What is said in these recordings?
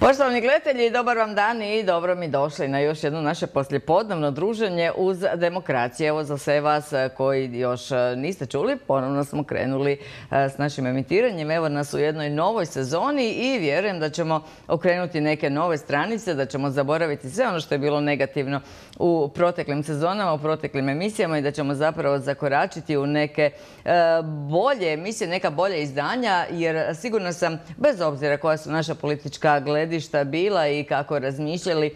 Poštovani gledatelji, dobar vam dan i dobro mi došli na još jedno naše poslijepodnevno druženje uz demokracije. Evo za sve vas koji još niste čuli, ponovno smo krenuli s našim emitiranjem. Evo nas u jednoj novoj sezoni i vjerujem da ćemo okrenuti neke nove stranice, da ćemo zaboraviti sve ono što je bilo negativno u proteklim sezonama, u proteklim emisijama i da ćemo zapravo zakoračiti u neke bolje emisije, neka bolja izdanja, jer sigurno sam, bez obzira koja su naša politička gledišta bila i kako razmišljali,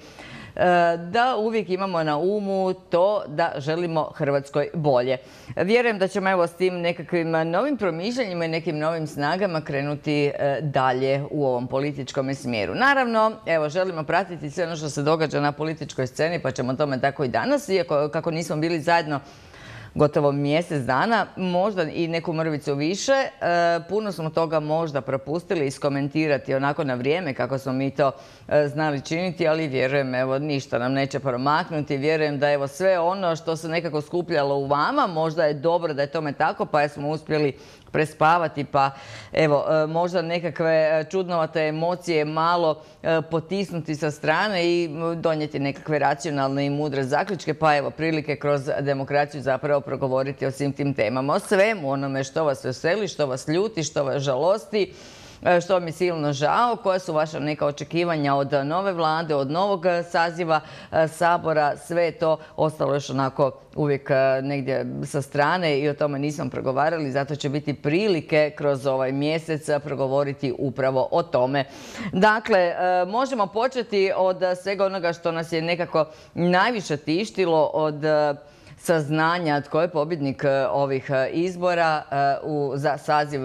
da uvijek imamo na umu to da želimo Hrvatskoj bolje. Vjerujem da ćemo evo s tim nekakvim novim promišljanjima i nekim novim snagama krenuti dalje u ovom političkom smjeru. Naravno, evo, želimo pratiti sve ono što se događa na političkoj sceni, pa ćemo tome tako i danas, iako kako nismo bili zajedno gotovo mjesec dana, možda i neku mrvicu više. Puno smo toga možda propustili iskomentirati onako na vrijeme kako smo mi to znali činiti, ali vjerujem, evo, ništa nam neće promaknuti. Vjerujem da evo sve ono što se nekako skupljalo u vama, možda je dobro da je tome tako, pa smo uspjeli prespavati, pa evo, možda nekakve čudnovate emocije malo potisnuti sa strane i donijeti nekakve racionalne i mudre zaključke, pa evo, prilike kroz demokraciju zapravo progovoriti o svim tim temama, o svemu onome što vas veseli, što vas ljuti, što vas žalosti, što vam je silno žao, koja su vaša neka očekivanja od nove vlade, od novog saziva Sabora. Sve je to ostalo još onako uvijek negdje sa strane i o tome nismo progovarali, zato će biti prilike kroz ovaj mjesec progovoriti upravo o tome. Dakle, možemo početi od svega onoga što nas je nekako najviše tištilo, od saznanja tko je pobjednik ovih izbora za saziv,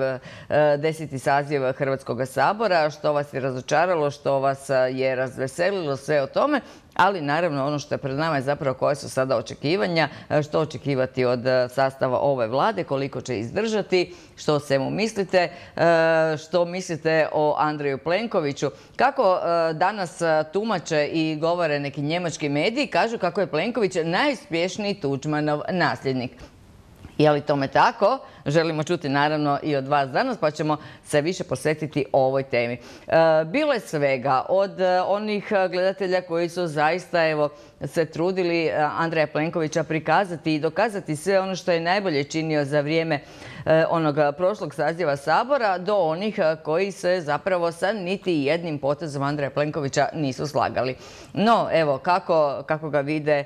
10. saziv Hrvatskog sabora, što vas je razočaralo, što vas je razveselilo, sve o tome. Ali naravno ono što je pred nama je zapravo koje su sada očekivanja, što očekivati od sastava ove vlade, koliko će izdržati, što o svemu mislite, što mislite o Andreju Plenkoviću. Kako danas tumače i govore neki njemački mediji, kažu kako je Plenković najuspješniji Tuđmanov nasljednik. Je li tome tako? Želimo čuti naravno i od vas danas, pa ćemo se više posvetiti ovoj temi. Bilo je svega od onih gledatelja koji su zaista evo se trudili Andreja Plenkovića prikazati i dokazati sve ono što je najbolje činio za vrijeme onog prošlog saziva Sabora, do onih koji se zapravo sa niti jednim potezom Andreja Plenkovića nisu slagali. No, evo, kako ga vide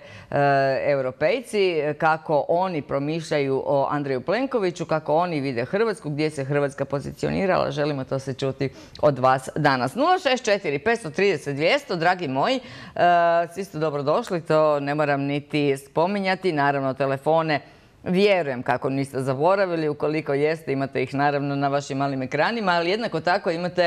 europejci, kako oni promišljaju o Andreju Plenkoviću, kako oni vide Hrvatsku, gdje se Hrvatska pozicionirala, želimo to se čuti od vas danas. 064 530 200, dragi moji, svi ste dobrodošli, to ne moram niti spominjati, naravno telefone. Vjerujem kako niste zaboravili, ukoliko jeste imate ih naravno na vašim malim ekranima, ali jednako tako imate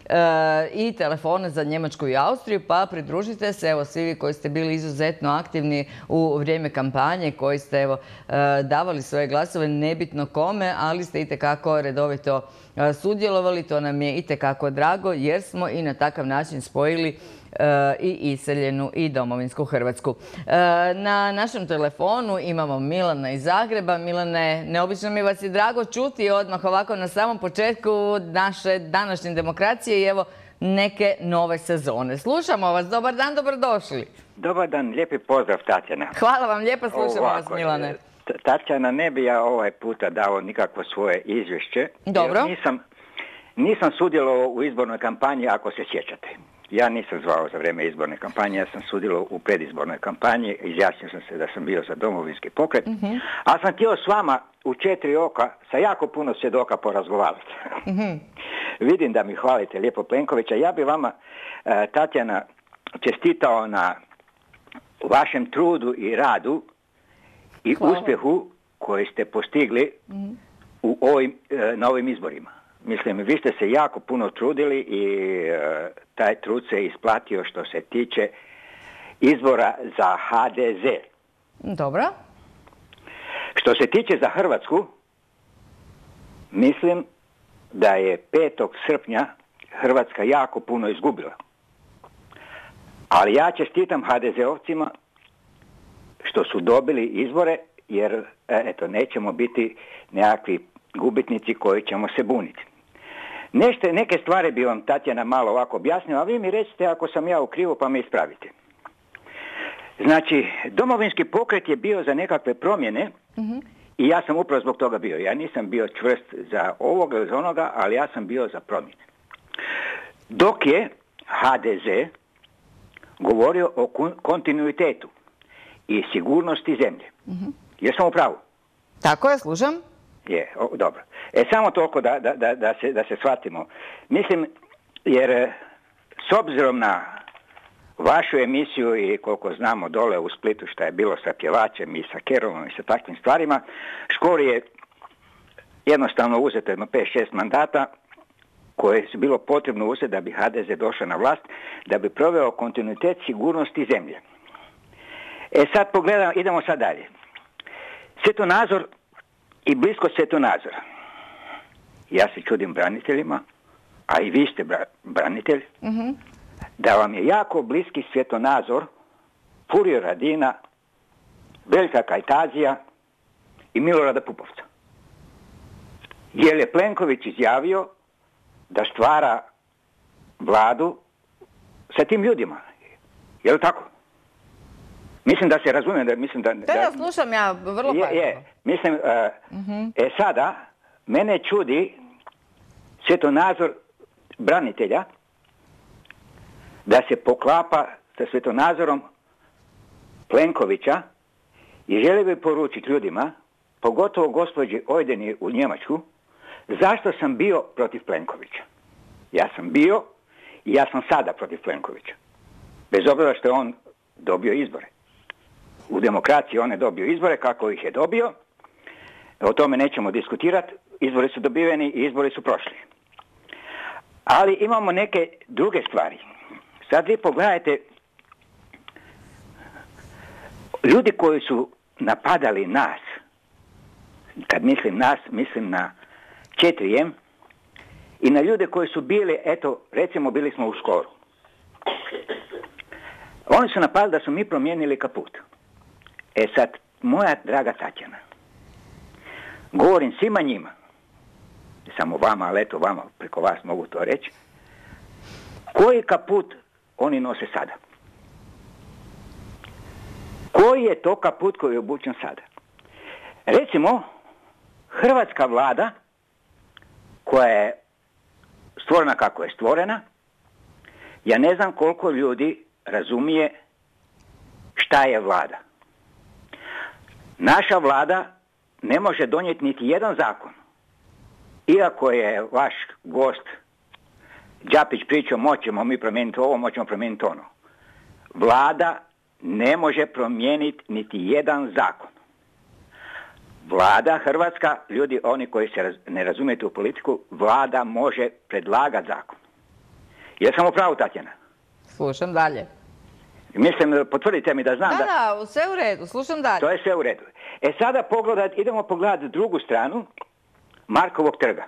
i telefone za Njemačku i Austriju, pa pridružite se, evo svi vi koji ste bili izuzetno aktivni u vrijeme kampanje, koji ste evo davali svoje glasove, nebitno kome, ali ste itekako redovito sudjelovali, to nam je itekako drago jer smo i na takav način spojili i iseljenu i domovinsku Hrvatsku. Na našem telefonu imamo Milana iz Zagreba. Milane, neobično mi vas je drago čuti odmah ovako na samom početku naše današnje demokracije i evo neke nove sezone. Slušamo vas, dobar dan, dobrodošli. Dobar dan, lijepi pozdrav Tatjana. Hvala vam, lijepo slušamo vas Milane. Tatjana, ne bi ja ovaj puta dao nikakvo svoje izvješće. Dobro. Nisam sudjelovao u izbornoj kampanji, ako se sjećate. Ja nisam zvao za vrijeme izborne kampanje, ja sam sudjelovao u predizbornoj kampanji, izjasnio sam se da sam bio za domovinski pokret, ali sam htio s vama u 4 oka sa jako puno svjedoka porazgovarati. Vidim da mi hvalite lijepo Plenkovića. Ja bi vama, Tatjana, čestitao na vašem trudu i radu i uspjehu koji ste postigli na ovim izborima. Mislim, vi ste se jako puno trudili i taj trud se isplatio što se tiče izbora za HDZ. Dobro. Što se tiče za Hrvatsku, mislim da je 5. srpnja Hrvatska jako puno izgubila. Ali ja čestitam HDZ-ovcima što su dobili izbore, jer nećemo biti nekakvi gubitnici koji ćemo se buniti. Neke stvari bi vam Tatjana malo ovako objasnila, a vi mi recite ako sam ja u krivu pa me ispravite. Znači, Domovinski pokret je bio za nekakve promjene i ja sam upravo zbog toga bio. Ja nisam bio čvrst za ovoga ili za onoga, ali ja sam bio za promjene. Dok je HDZ govorio o kontinuitetu i sigurnosti zemlje. Jesam u pravu? Tako je, slušam. Je, dobro. Samo toliko da se shvatimo. Mislim, jer s obzirom na vašu emisiju i koliko znamo dole u Splitu šta je bilo sa pjevačem i sa Kerolom i sa takvim stvarima, Škori je jednostavno uzeto jedno 5-6 mandata koje su bilo potrebno uzeti da bi HDZ došao na vlast, da bi proveo kontinuitet sigurnosti zemlje. Sad pogledam, idemo sad dalje. Svjetonazor i blisko svjetonazora. Ja se čudim braniteljima, a i vi ste branitelj, da vam je jako bliski svjetonazor Furio Radina, Veljka Kajtazija i Milorada Pupovca. Jer je Plenković izjavio da stvara vladu sa tim ljudima. Je li tako? Mislim da se razumije, mislim da... Da, slušam ja vrlo pažljivo. Mislim, sada, mene čudi svjetonazor branitelja da se poklapa sa svjetonazorom Plenkovića i želi bi poručiti ljudima, pogotovo gospođi Ojdeni u Njemačku, zašto sam bio protiv Plenkovića. Ja sam bio i ja sam sada protiv Plenkovića. Bez obzira što je on dobio izbore. U demokraciji on je dobio izbore kako ih je dobio. O tome nećemo diskutirati. Izbori su dobiveni i izbori su prošli. Ali imamo neke druge stvari. Sad vi pogledajte, ljudi koji su napadali nas, kad mislim nas, mislim na 4M, i na ljude koji su bili, eto, recimo bili smo u Škoru. Oni su napadali da su mi promijenili kaput. Sad, moja draga Tatjana, govorim svima njima, samo vama, ali eto vama, preko vas mogu to reći, koji kaput oni nose sada? Koji je to kaput koji je obučen sada? Recimo, hrvatska vlada, koja je stvorena kako je stvorena, ja ne znam koliko ljudi razumije šta je vlada. Naša vlada ne može donijeti niti jedan zakon. Iako je vaš gost Đapić pričao, moćemo mi promijeniti ovo, moćemo promijeniti ono. Vlada ne može promijeniti niti jedan zakon. Vlada hrvatska, ljudi, oni koji se ne razumijete u politiku, vlada može predlagati zakon. Jesam u pravu, Tatjana? Slušam dalje. Mislim, potvrdite mi da znam da... Da, sve u redu, slušam dalje. To je sve u redu. Sada idemo pogledati drugu stranu Markovog trga.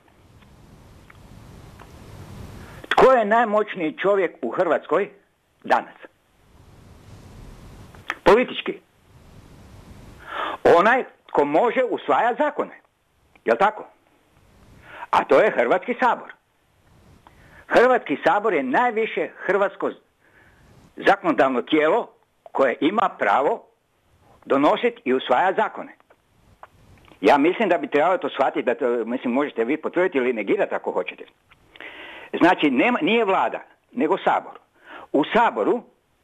Tko je najmoćniji čovjek u Hrvatskoj danas? Politički. Onaj ko može usvajati zakone. Jel' tako? A to je Hrvatski sabor. Hrvatski sabor je najviše hrvatsko zakonodavno tijelo koje ima pravo donositi i usvajati zakone. Ja mislim da bi trebalo to shvatiti, da to, mislim, možete vi potvrditi ili negirati ako hoćete. Znači, nije vlada, nego sabor. U saboru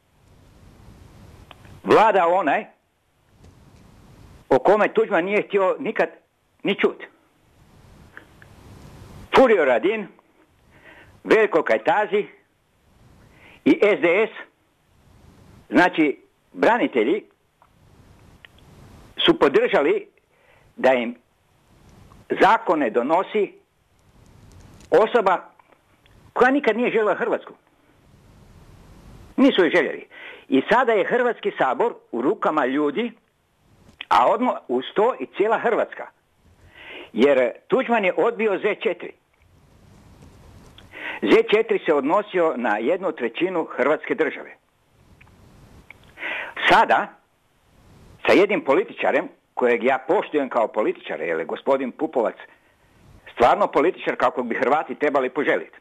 vlada onaj o kome Tuđman nije htio nikad ni čuti. Furio Radin, Veljko Kajtazi i SDS, znači branitelji, su podržali da im zakone donosi osoba koja nikad nije željela Hrvatsku. Nisu je željeli. I sada je Hrvatski sabor u rukama ljudi, a odmah uz to i cijela Hrvatska. Jer Tuđman je odbio Z4. Z4 se odnosio na 1/3 Hrvatske države. Sada, sa jednim političarem, kojeg ja poštujem kao političara, jer je gospodin Pupovac stvarno političar kako bi Hrvati trebali poželiti.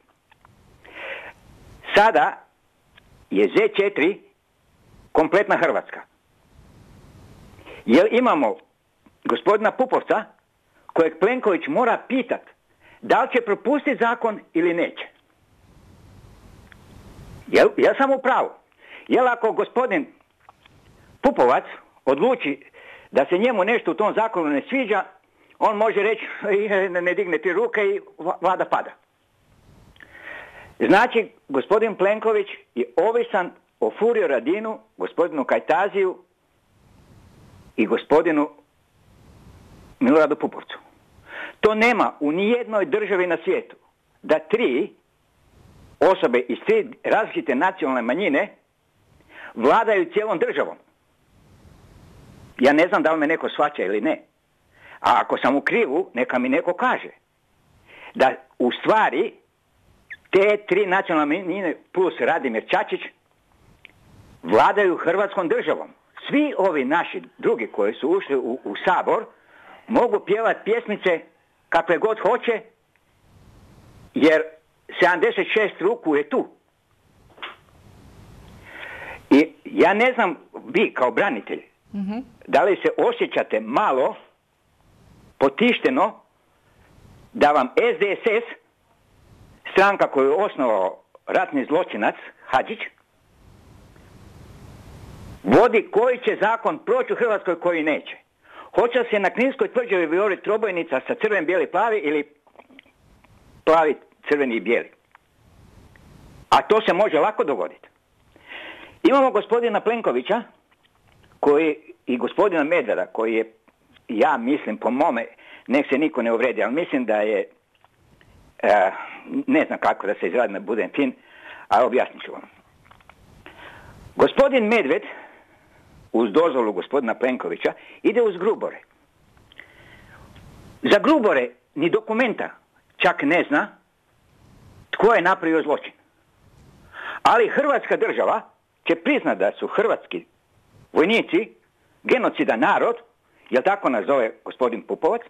Sada je Z4 kompletna Hrvatska. Jer imamo gospodina Pupovca kojeg Plenković mora pitat da li će propustiti zakon ili neće. Ja sam u pravu. Jel ako gospodin Pupovac odluči da se njemu nešto u tom zakonu ne sviđa, on može reći ne digne ti ruke i vlada pada. Znači, gospodin Plenković je ovisan o Furiu Radinu, gospodinu Kajtaziju i gospodinu Miloradu Pupovcu. To nema u nijednoj državi na svijetu da 3 osobe iz 3 različite nacionalne manjine vladaju cijelom državom. Ja ne znam da li me neko shvaća ili ne. A ako sam u krivu, neka mi neko kaže. Da u stvari te 3 nacionalne manjine plus Radimir Čačić vladaju Hrvatskom državom. Svi ovi naši drugi koji su ušli u Sabor mogu pjevati pjesmice kakve god hoće, jer 76 ruku je tu. I ja ne znam, vi kao branitelji, da li se osjećate malo potišteno da vam SDSS, stranka koju je osnovao ratni zločinac Hadžić, vodi koji će zakon proći u Hrvatskoj, koji neće. Hoće li se na Kninskoj tvrđavi vijoriti trobojnica sa crven, bijeli, plavi ili plavi, crveni i bijeli? A to se može lako dogoditi. Imamo gospodina Plenkovića i gospodina Medveda koji je, ja mislim po mome, nek se niko ne uvredi, ali mislim da je, ne znam kako da se izradim da budem fin, ali objasnit ću vam. Gospodin Medved, uz dozvolu gospodina Plenkovića, ide uz Grubore. Za Grubore ni dokumenta čak ne zna tko je napravio zločin. Ali Hrvatska država će priznat da su hrvatski vojnici genocidan narod, jel tako nazove gospodin Pupovac,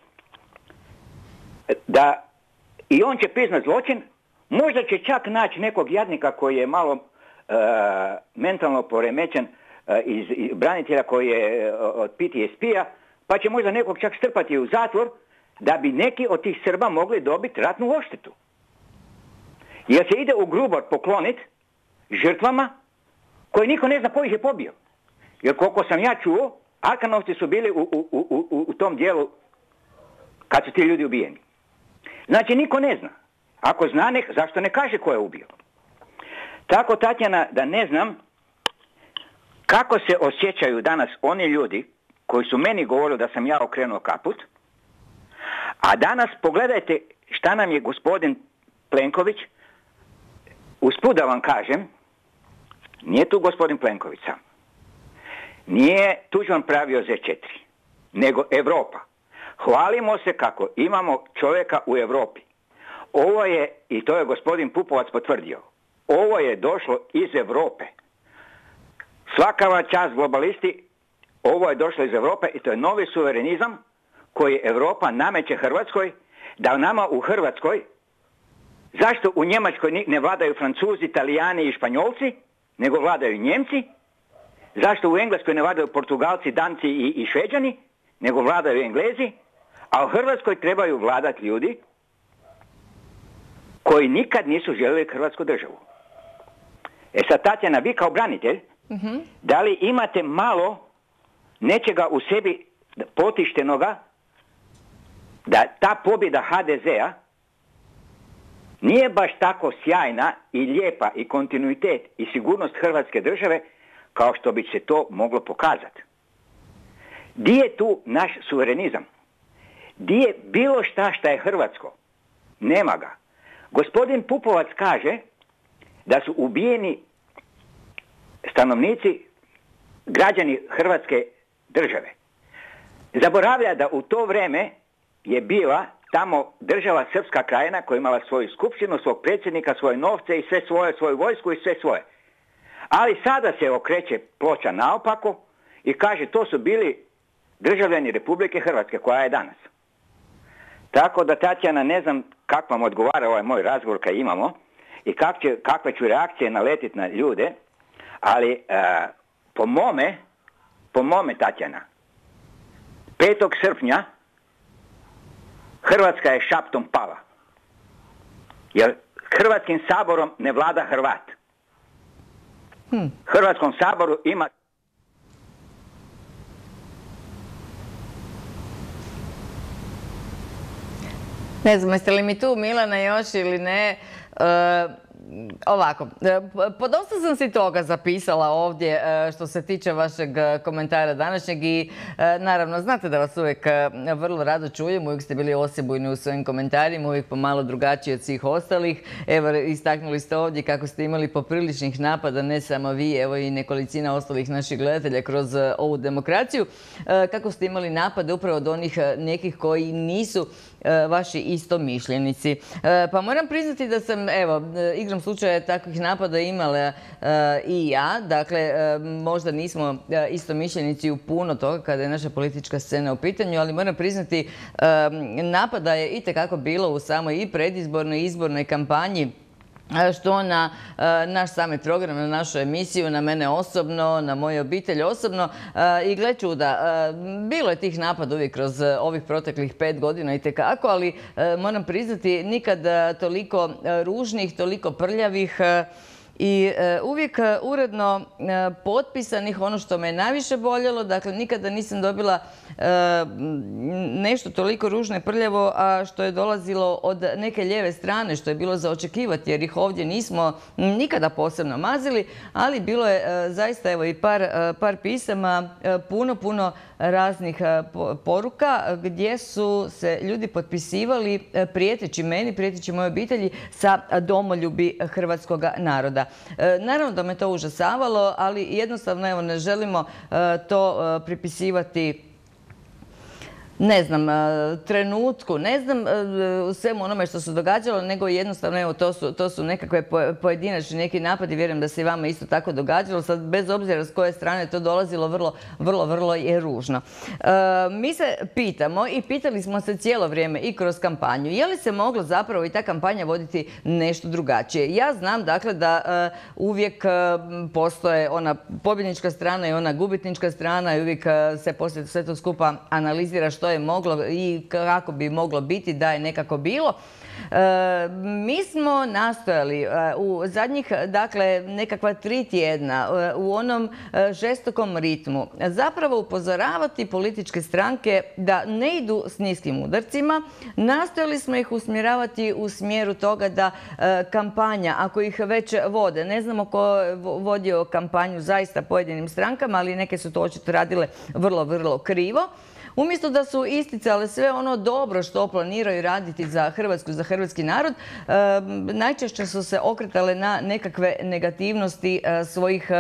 da i on će priznat zločin, možda će čak naći nekog jadnika koji je malo mentalno poremećen iz branitelja koji je od PTSP-a, pa će možda nekog čak strpati u zatvor da bi neki od tih Srba mogli dobiti ratnu odštetu. Jer se ide u Grubor poklonit žrtvama koji niko ne zna ko ih je pobio. Jer koliko sam ja čuo, Arkanovci su bili u tom dijelu kad su ti ljudi ubijeni. Znači niko ne zna. Ako zna, zašto ne kaže ko je ubio? Tako, Tatjana, da ne znam kako se osjećaju danas oni ljudi koji su meni govorili da sam ja okrenuo kaput, a danas pogledajte šta nam je gospodin Plenković, usput da vam kažem, nije tu gospodin Plenković sam. Nije Tuđman pravio Z4, nego Europa. Hvalimo se kako imamo čovjeka u Europi. Ovo je, i to je gospodin Pupovac potvrdio, ovo je došlo iz Europe. Svaka vam čast globalisti, ovo je došlo iz Europe i to je novi suverenizam koji Europa nameće Hrvatskoj, da nama u Hrvatskoj, zašto u Njemačkoj ne vladaju Francuzi, Italijani i Španjolci, nego vladaju Njemci, zašto u Engleskoj ne vladaju Portugalci, Danci i Šveđani, nego vladaju Englezi, a u Hrvatskoj trebaju vladati ljudi koji nikad nisu željeli Hrvatsku državu. Sad, Tatjana, vi kao branitelj, da li imate malo nečega u sebi potištenoga da ta pobjeda HDZ-a nije baš tako sjajna i lijepa i kontinuitet i sigurnost Hrvatske države kao što bi se to moglo pokazati? Di je tu naš suverenizam? Di je bilo šta je hrvatsko? Nema ga. Gospodin Pupovac kaže da su ubijeni stanovnici, građani Hrvatske države. Zaboravlja da u to vrijeme je bila tamo država Srpska krajina koja je imala svoju skupštinu, svog predsjednika, svoje novce i sve svoje, svoju vojsku i sve svoje. Ali sada se okreće ploča naopako i kaže to su bili državljani Republike Hrvatske koja je danas. Tako da, Tatjana, ne znam kako vam odgovara ovaj moj razgovor kad imamo i kakve ću reakcije naletiti na ljude, ali po mome, Tatjana, 5. srpnja Hrvatska je šaptom pala. Jer Hrvatskim saborom ne vlada Hrvat. Hrvatskom saboru ima... Ne znam, jeste li mi tu, Milana, još ili ne? Ovako, podosta sam si toga zapisala ovdje što se tiče vašeg komentara današnjeg i naravno znate da vas uvijek vrlo rado čujem, uvijek ste bili osebujni u svojim komentarima, uvijek pomalo drugačiji od svih ostalih. Evo, istaknuli ste ovdje kako ste imali popriličnih napada, ne samo vi, evo i nekolicina ostalih naših gledatelja kroz ovu demokraciju, kako ste imali napade upravo od onih nekih koji nisu vaši istomišljenici. Pa moram priznati da sam, evo, igrom slučaja takvih napada imala i ja. Dakle, možda nismo istomišljenici u puno toga kada je naša politička scena u pitanju, ali moram priznati napada je itekako bilo u samoj i predizbornoj i izbornoj kampanji, što na naš sami program, na našu emisiju, na mene osobno, na moju obitelj osobno. I gle čuda, bilo je tih napada uvijek kroz ovih proteklih 5 godina itekako, ali moram priznati nikad toliko ružnih, toliko prljavih i uvijek uredno potpisanih, ono što me najviše boljelo. Dakle, nikada nisam dobila nešto toliko ružno i prljavo, a što je dolazilo od neke lijeve strane, što je bilo za očekivati, jer ih ovdje nismo nikada posebno mazili, ali bilo je zaista, evo, i par pisama, puno raznih poruka gdje su se ljudi potpisivali prijeteći meni, prijeteći mojoj obitelji sa domoljubi hrvatskog naroda. Naravno da me to užasavalo, ali jednostavno, evo, ne želimo to pripisivati, ne znam, trenutku, ne znam svemu onome što se događalo, nego jednostavno, evo, to su nekakve pojedinačni neki napadi, vjerujem da se i vama isto tako događalo, sad bez obzira s koje strane to dolazilo, vrlo je ružno. Mi se pitamo i pitali smo se cijelo vrijeme i kroz kampanju, je li se moglo zapravo i ta kampanja voditi nešto drugačije? Ja znam, dakle, da uvijek postoje ona pobjednička strana i ona gubitnička strana i uvijek se poslije sve to skupa analizira što je moglo i kako bi moglo biti da je nekako bilo. Mi smo nastojali u zadnjih, dakle, nekakva 3 tjedna u onom žestokom ritmu zapravo upozoravati političke stranke da ne idu s niskim udarcima. Nastojali smo ih usmjeravati u smjeru toga da kampanja, ako ih već vode, ne znamo ko je vodio kampanju zaista pojedinim strankama, ali neke su to očito radile vrlo krivo. Umjesto da su isticale sve ono dobro što planiraju raditi za Hrvatsku, za hrvatski narod, najčešće su se okretale na nekakve negativnosti svojih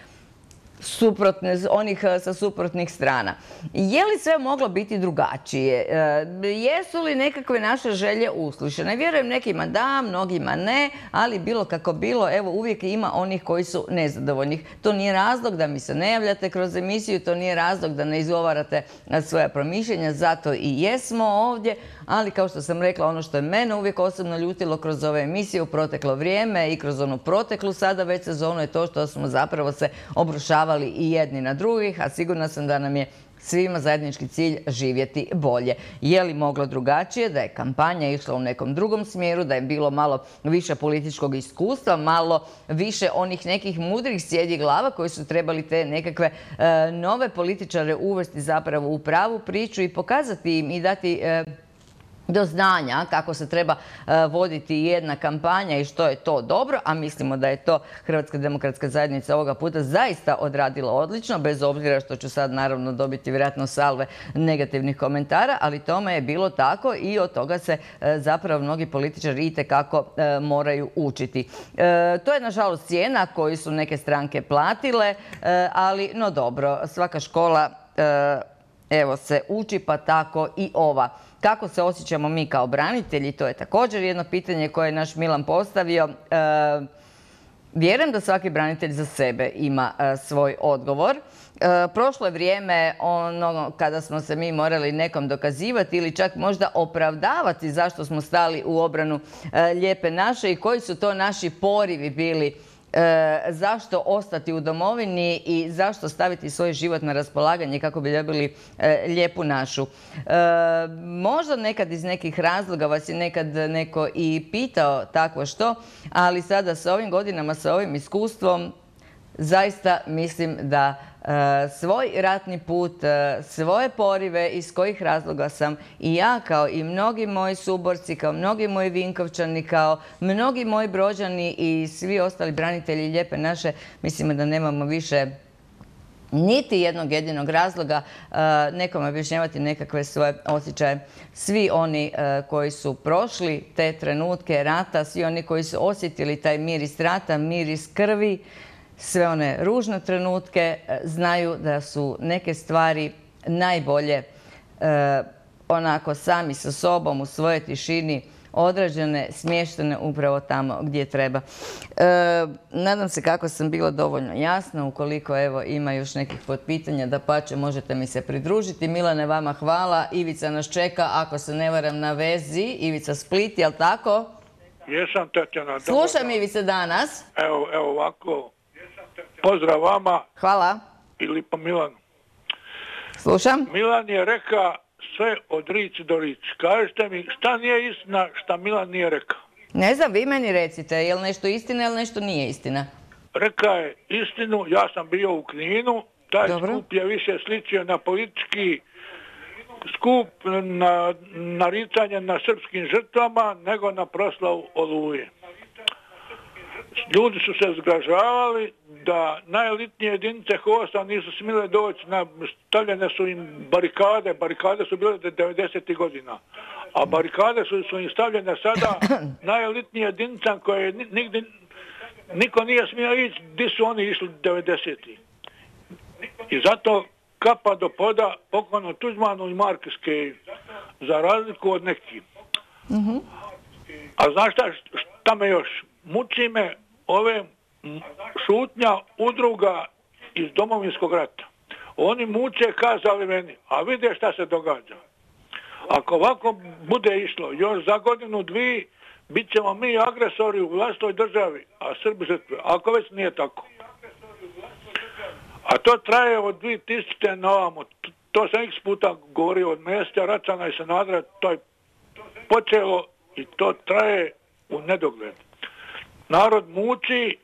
onih sa suprotnih strana. Je li sve moglo biti drugačije? Jesu li nekakve naše želje uslišene? Vjerujem, nekima da, mnogima ne, ali bilo kako bilo, evo, uvijek ima onih koji su nezadovoljni. To nije razlog da mi se ne javljate kroz emisiju, to nije razlog da ne izgovarate svoja promišljenja, zato i jesmo ovdje, ali kao što sam rekla, ono što je mene uvijek osobno ljutilo kroz ove emisije u proteklo vrijeme i kroz onu proteklu sada već sezonu je to što smo zapravo se obrušavali i jedni na drugih, a sigurna sam da nam je svima zajednički cilj živjeti bolje. Je li moglo drugačije, da je kampanja išla u nekom drugom smjeru, da je bilo malo više političkog iskustva, malo više onih nekih mudrih sjedi glava koji su trebali te nekakve nove političare uvesti zapravo u pravu priču i pokazati im i dati do znanja kako se treba voditi jedna kampanja i što je to dobro, a mislimo da je to Hrvatska demokratska zajednica ovoga puta zaista odradila odlično, bez obzira što ću sad naravno dobiti vjerojatno salve negativnih komentara, ali tome je bilo tako i od toga se zapravo mnogi političari itekako moraju učiti. To je nažalost cijena koju su neke stranke platile, ali no dobro, svaka škola evo se uči, pa tako i ova. Kako se osjećamo mi kao branitelji, to je također jedno pitanje koje je naš Milan postavio. Vjerujem da svaki branitelj za sebe ima svoj odgovor prošlo je vrijeme ono kada smo se mi morali nekom dokazivati ili čak možda opravdavati zašto smo stali u obranu Lijepe naše i koji su to naši porivi bili, zašto ostati u domovini i zašto staviti svoj život na raspolaganje kako bi dobili Lijepu našu. Možda nekad iz nekih razloga vas je nekad neko i pitao takvo što, ali sada sa ovim godinama, sa ovim iskustvom, zaista mislim da svoj ratni put, svoje porive iz kojih razloga sam i ja kao i mnogi moji suborci, kao mnogi moji Vinkovčani, kao mnogi moji Brođani i svi ostali branitelji Lijepe naše, mislimo da nemamo više niti jednog jedinog razloga nekome objašnjavati nekakve svoje osjećaje. Svi oni koji su prošli te trenutke rata, svi oni koji su osjetili taj miris rata, miris krvi, sve one ružne trenutke, znaju da su neke stvari najbolje onako sami sa sobom u svojoj tišini odrađene, smještene upravo tamo gdje treba. Nadam se kako sam bila dovoljno jasna. Ukoliko evo ima još nekih potpitanja, dapače možete mi se pridružiti. Milane, vama hvala. Ivica nas čeka, ako se ne varam, na vezi. Ivica Split, jel tako? Jesam, Tatjana. Slušam Ivice danas. Evo ovako. Pozdrav vama. Hvala. Ili pa Milanu. Slušam. Milan je reka sve od rici do rici. Kažete mi šta nije istina šta Milan nije rekao? Ne znam, vi meni recite, je li nešto istina ili nešto nije istina? Reka je istinu, ja sam bio u Kninu, taj skup je više sličio na politički skup, na naricanje na srpskim žrtvama, nego na proslavu Oluje. Ljudi su se zgražavali da najelitnije jedinice HOS-a nisu smjele doći, stavljene su im barikade su bile 90. godina, a barikade su im stavljene sada najelitnije jedinica koje nigdje niko nije smio ići gdje su oni išli 90. I zato kapa do poda pokojno Tuđmanu i Markiske, za razliku od nekih. A znaš šta me još? Muči me ove šutnja udruga iz Domovinskog rata. Oni muče kazali meni, a vide šta se događa. Ako ovako bude išlo, još za godinu, dvije, bit ćemo mi agresori u vlastitoj državi, a Srbi žrtve. Ako već nije tako. A to traje od 2000. na ovamo. To sam x puta govorio od Mesića, Račana i Sanadra. To je počelo i to traje u nedogled. Narod muči,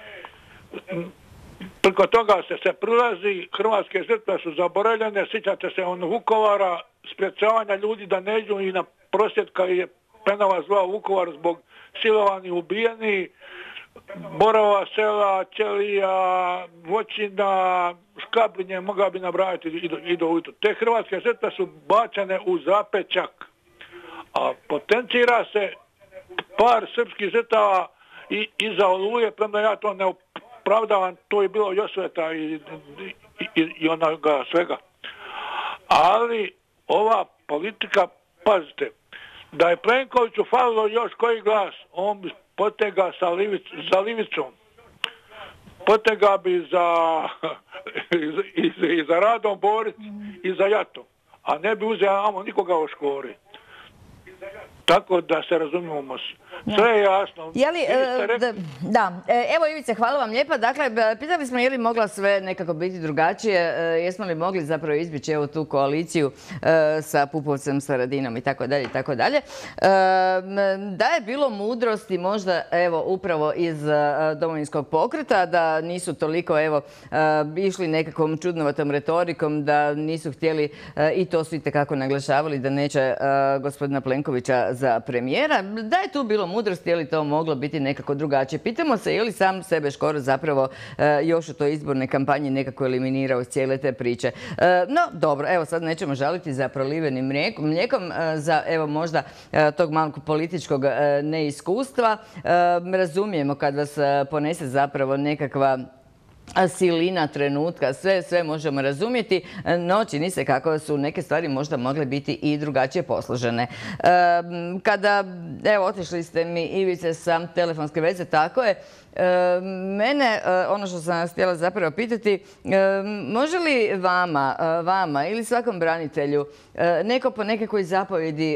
preko toga se prilazi, hrvatske žrtve su zaboravljene, sjećate se Vukovara, sprječavanja ljudi da ne idu i na prosvjed kad je Penava zvao Vukovar zbog silovani ubijeni, Borova sela, Ćelija, Voćina, Škabrinje, mogao bi nabrajati i do ujutru. Te hrvatske žrtve su bačene u zapećak, a potencira se par srpskih žrtava i iza Oluje, premda ja to ne opravdavam, to je bilo Josveta i onoga svega. Ali ova politika, pazite, da je Plenkoviću falilo još koji glas, on bi potega za Livicom, potega bi i za Radom Boric i za Jato, a ne bi uzeo nikoga u Škori. Tako da se razumijemo. Sve je jasno. Da, evo Ivice, hvala vam lijepa. Dakle, pitali smo je li mogla sve nekako biti drugačije, jesmo li mogli zapravo izbjeći evo tu koaliciju sa Pupovcem, sa Radinom i tako dalje i tako dalje. Da je bilo mudrosti možda evo upravo iz Domovinskog pokreta, da nisu toliko evo išli nekakvom čudnovatom retorikom, da nisu htjeli, i to su itekako naglašavali, da neće gospodina Plenkovića za premijera. Da je tu bilo mudrosti, je li to moglo biti nekako drugačije? Pitamo se je li sam sebe Škoro zapravo još u toj izbornoj kampanji nekako eliminirao iz cijele te priče. No, dobro, evo sad nećemo žaliti za prolivenim mlijekom, za evo možda tog malog političkog neiskustva. Razumijemo kad vas ponese zapravo nekakva silina trenutka, sve možemo razumjeti, no čini se kako su neke stvari možda mogle biti i drugačije posložene. Kada, evo, otišli ste mi, Ivice, sa telefonske veze, tako je, mene, ono što sam vas htjela zapravo pitati, može li vama ili svakom branitelju neko po nekakvoj zapovjedi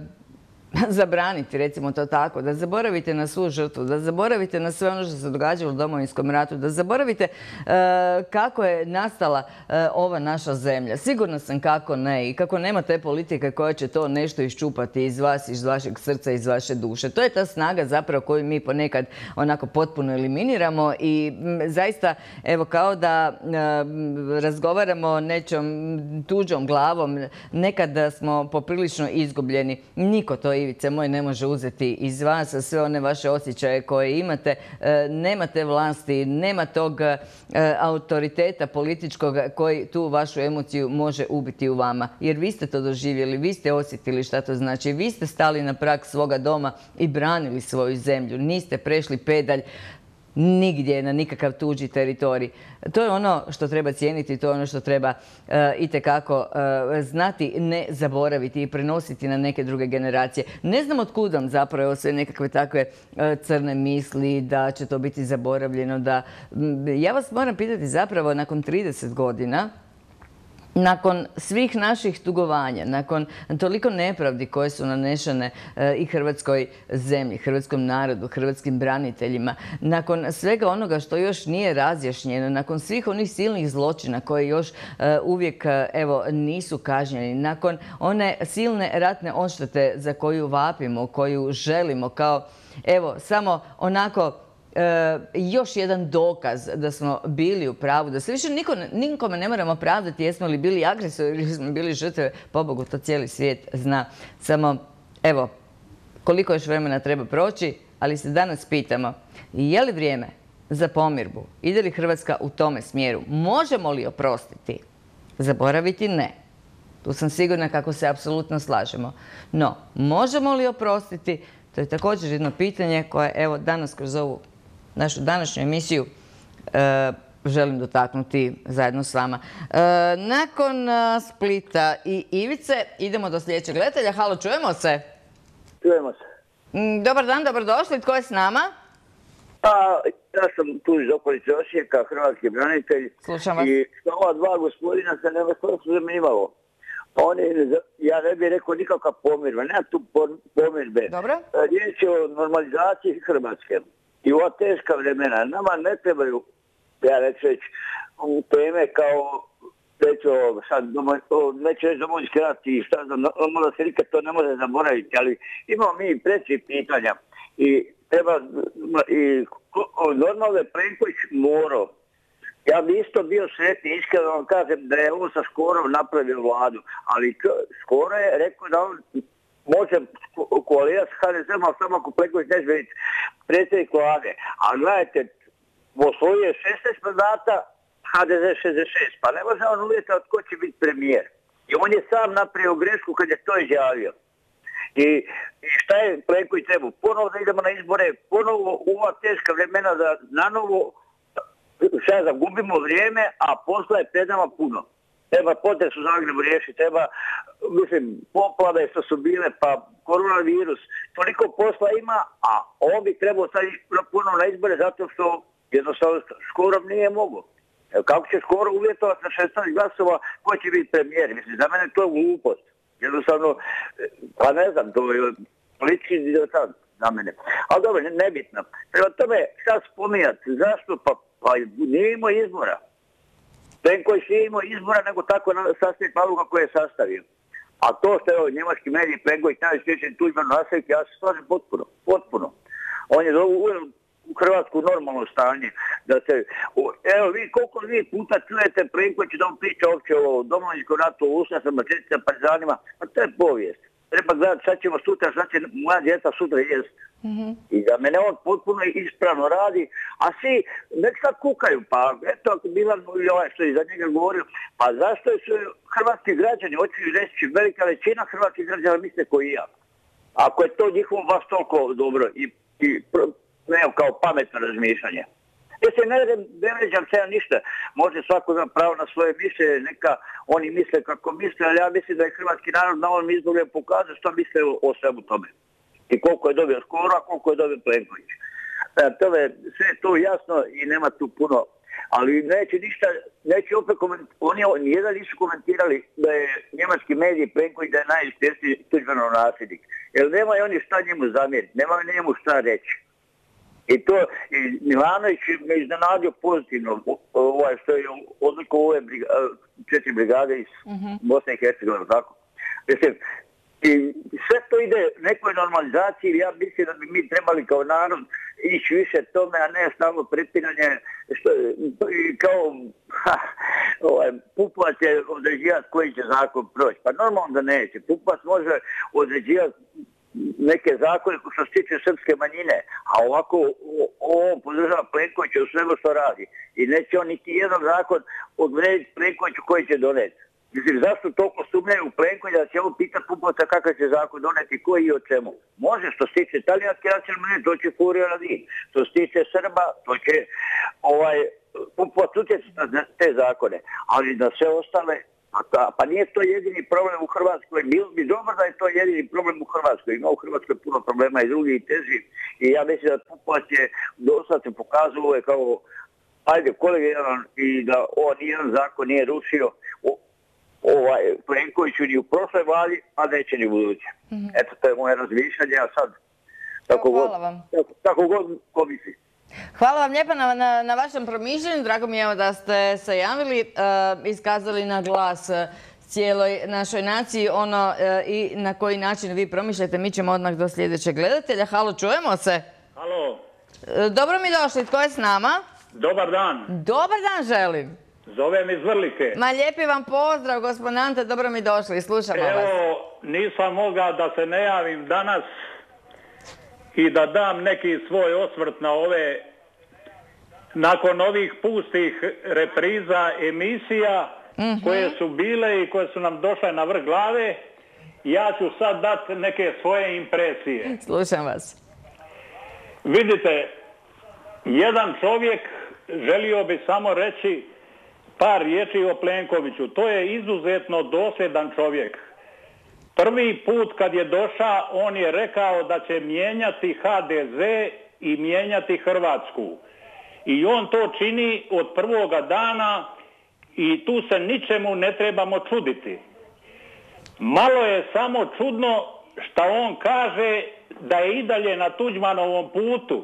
zabraniti, recimo to tako, da zaboravite na svu žrtvu, da zaboravite na sve ono što se događalo u Domovinskom ratu, da zaboravite kako je nastala ova naša zemlja. Sigurno sam kako ne i kako nema te politike koja će to nešto iščupati iz vas, iz vašeg srca, iz vaše duše. To je ta snaga zapravo koju mi ponekad onako potpuno eliminiramo i zaista, evo, kao da razgovaramo nečom tuđom glavom, nekad smo poprilično izgubljeni. Niko to, Ivice moj, ne može uzeti iz vas sve one vaše osjećaje koje imate. Nema te vlasti, nema tog autoriteta političkog koji tu vašu emociju može ubiti u vama. Jer vi ste to doživjeli, vi ste osjetili šta to znači. Vi ste stali na prag svoga doma i branili svoju zemlju. Niste prešli pedalj nigdje, na nikakav tuđi teritorij. To je ono što treba cijeniti, to je ono što treba itekako znati, ne zaboraviti i prenositi na neke druge generacije. Ne znam otkud vam zapravo sve nekakve takve crne misli da će to biti zaboravljeno. Ja vas moram pitati zapravo nakon 30 godina, nakon svih naših tugovanja, nakon toliko nepravdi koje su nanešene i hrvatskoj zemlji, hrvatskom narodu, hrvatskim braniteljima, nakon svega onoga što još nije razjašnjeno, nakon svih onih silnih zločina koji još uvijek, evo, nisu kažnjeni, nakon one silne ratne odštete za koju vapimo, koju želimo kao, evo, samo onako još jedan dokaz da smo bili u pravu, da se više nikome ne moramo pravdati jesmo li bili agresori ili smo bili žrtve. Pobogu, to cijeli svijet zna. Samo, evo, koliko još vremena treba proći, ali se danas pitamo, je li vrijeme za pomirbu? Ide li Hrvatska u tome smjeru? Možemo li oprostiti? Zaboraviti? Ne. Tu sam sigurna kako se apsolutno slažemo. No, možemo li oprostiti? To je također jedno pitanje koje, evo, danas kroz ovu našu današnju emisiju želim dotaknuti zajedno s vama. Nakon Splita i Ivice idemo do sljedećeg gledatelja. Halo, čujemo se? Čujemo se. Dobar dan, dobrodošli. Tko je s nama? Ja sam tu iz okolice Osijeka, hrvatski branitelj. Slušam vas. I ova dva gospodina se nema što su zanimalo. Ja ne bih rekao nikakva pomirba, nema tu pomirbe. Dobro. Riječ je o normalizaciji Hrvatske. I ova teška vremena, nama ne trebaju, ja neću reći, teme kao, neću reći Domovinski rat i šta znam, da se nikad to ne može zaboraviti, ali imamo mi preći pitanja i treba, i normalno je Plenković morao. Ja bi isto bio sretni, iskreno vam kažem da je ovo sa Škorom napravio vladu, ali Škoro je rekao da on može koalirati s HDZ-om, ali samo ako Plenković neće biti predsjednik vlade. A gledajte, osvojio je 16 mandata, HDZ 66, pa ne može on uvjetati tko će biti premijer. I on je sam napravio grešku kad je to izjavio. I šta je Plenković trebao? Ponovo da idemo na izbore, ponovo u ova teška vremena da nanovo sada gubimo vrijeme, a posla je pred nama puno. Treba potres u Zagrebu riješiti, treba, poplave što su bile, pa koronavirus. Toliko posla ima, a on bi trebao sad ponovno na izbore zato što jednostavno Škorom nije mogao. Kako će Škoro uvjetovati na 16 glasova ko će biti premijer? Mislim, za mene to je glupost. Jednostavno, pa ne znam, to je politički diletant za mene. Ali dobro, nebitno. Prema tome, šta spominjati? Zašto? Pa nije imao izbora. Plenković nije imao izbora, nego tako sastaviti Vladu kako je sastavio. A to što je njemački mediji Plenković najsvjećen Tuđman nastaviti, ja se slažem potpuno. On je u Hrvatsku normalno stanje. Evo vi, koliko vi puta čujete Plenković da on priča uopće o Domovinskom ratu, o ustašama, četnicama, partizanima, pa to je povijest. Treba gledati šta ćemo sutra, šta će moja djeca sutra jest. I da mene on potpuno ispravno radi, a svi nek sad kukaju, pa eto ako Milan i ovaj što je za njega govorio, pa zašto su hrvatski građani, hoću reći, velika većina hrvatskih građana misle koji ja. Ako je to njihovo baš toliko dobro i kao pametno razmišljanje. Mislim, ne vređam se ja ništa. Može svako ima pravo na svoje mišljenje, neka oni misle kako misle, ali ja mislim da je hrvatski narod na ovom izboru pokazao što misle o svemu tome. I koliko je dobio Škoro, a koliko je dobio Plenković. Tome sve je to jasno i nema tu puno. Ali neće opet komentirati. Oni nijedan nisu komentirali da je njemački medij Plenković da je najuspješniji Tuđmanov nasljednik. Jer nemaju oni šta njemu zamjeriti, nemaju njemu šta reći. I to, Milanović me iznenadio pozitivno, što je odlikovao ove 4 brigade iz Bosne i Hercegovine, tako? Mislim, i sve to ide nekoj normalizaciji, ja mislim da bi mi trebali kao narod ići više tome, a ne samo prepiranje, kao Pupovac će određivati koji će zakon proći. Pa normalno da neće. Pupovac može određivati neke zakone što se tiče srpske manjine, a ovako on podržava Plenkovića u svemu što radi. I neće on niti jedan zakon odrediti Plenkoviću koji će doneti. Mislim, zašto toliko sumnjaju u Plenkovića da će ovo pitati Pupovca kakav će zakon doneti, koji i o čemu? Može, što se tiče talijanske nacionalne manjine, to će Furio raditi. Što se tiče Srba, to će Pupovac utjecati na te zakone. Ali na sve ostale, pa nije to jedini problem u Hrvatskoj. Bilo bi dobro da je to jedini problem u Hrvatskoj. Ima u Hrvatskoj puno problema i drugi i teži. I ja mislim da Pupovac je dosta pokazao ovo kao kolegijalan i da nijedan zakon nije rušio Plenkoviću ni u prošloj vladi, a neće ni u buduće. Eto, to je moje razmišljanje, a sad tako god ko misli. Hvala vam lijepa na vašem promišljanju. Drago mi je da ste se javili, iskazali na glas cijeloj našoj naciji ono i na koji način vi promišljate. Mi ćemo odmah do sljedećeg gledatelja. Halo, čujemo se? Halo. Dobro mi došli. Tko je s nama? Dobar dan. Dobar dan želim. Zovem iz Vrlike. Ma lijepi vam pozdrav, gospodin Ante, dobro mi došli. Slušamo vas. Evo, nisam mogao da se ne javim danas i da dam neki svoj osvrt na ove, nakon ovih pustih repriza emisija koje su bile i koje su nam došle na vrh glave. Ja ću sad dati neke svoje impresije. Slušam vas. Vidite, jedan čovjek, želio bi samo reći par riječi o Plenkoviću. To je izuzetno dosljedan čovjek. Prvi put kad je došao, on je rekao da će mijenjati HDZ i mijenjati Hrvatsku. I on to čini od prvoga dana i tu se ničemu ne trebamo čuditi. Malo je samo čudno što on kaže da je i dalje na Tuđmanovom putu.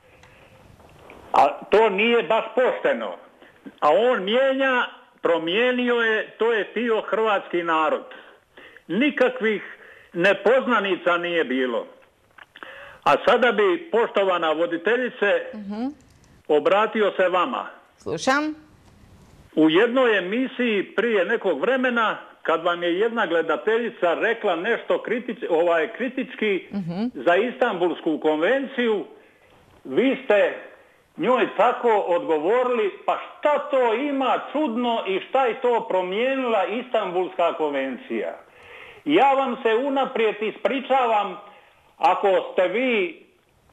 A to nije baš pošteno. A on promijenio je, to je htio hrvatski narod. Nikakvih nepoznanica nije bilo. A sada bi, poštovana voditeljice, obratio se vama. Slušam. U jednoj emisiji prije nekog vremena, kad vam je jedna gledateljica rekla nešto kritički za Istanbulsku konvenciju, vi ste njoj tako odgovorili, pa šta to ima čudno i šta je to promijenila Istanbulska konvencija? Ja vam se unaprijed ispričavam ako ste vi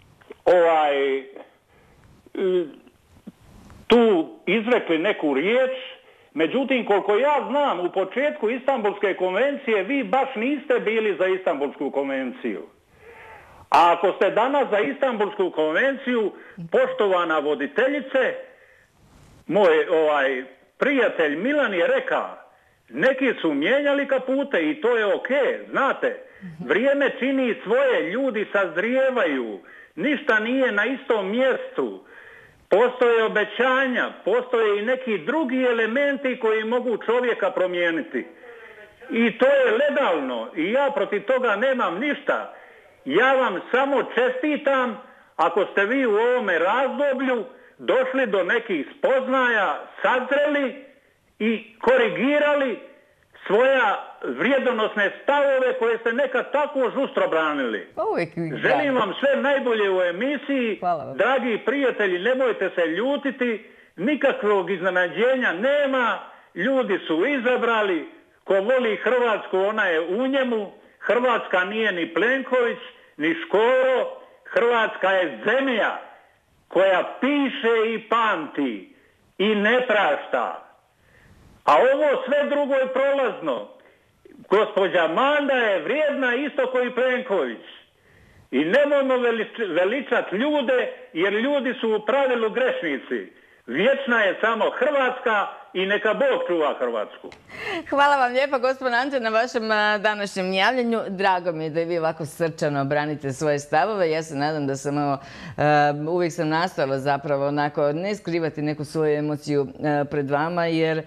tu izrekli neku riječ, međutim koliko ja znam u početku Istanbulske konvencije vi baš niste bili za Istanbulsku konvenciju. A ako ste danas za Istanbulsku konvenciju, poštovana voditeljice, moj prijatelj Milan je rekao, neki su mijenjali kapute i to je ok, znate, vrijeme čini svoje, ljudi sazrijevaju, ništa nije na istom mjestu, postoje obećanja, postoje i neki drugi elementi koji mogu čovjeka promijeniti. I to je legalno i ja protiv toga nemam ništa. Ja vam samo čestitam ako ste vi u ovome razdoblju došli do nekih spoznaja, sazreli i korigirali svoja vrijedonosne stavove koje ste nekad tako žustro branili. Želim vam sve najbolje u emisiji. Dragi prijatelji, nemojte se ljutiti, nikakvog iznenađenja nema, ljudi su izabrali, ko voli Hrvatsku ona je u njemu. Hrvatska nije ni Plenković, ni Škoro, Hrvatska je zemlja koja piše i pamti i ne prašta. A ovo sve drugo je prolazno. Gospođa Manda je vrijedna isto koji Plenković. I nemojmo veličati ljude, jer ljudi su u pravilu grešnici. Vječna je samo Hrvatska i neka Bog čuva Hrvatsku. Hvala vam lijepa, gospodin Anđe, na vašem današnjem javljanju. Drago mi je da i vi ovako srčano branite svoje stavove. Ja se nadam da sam uvijek sam nastojala zapravo onako ne skrivati neku svoju emociju pred vama, jer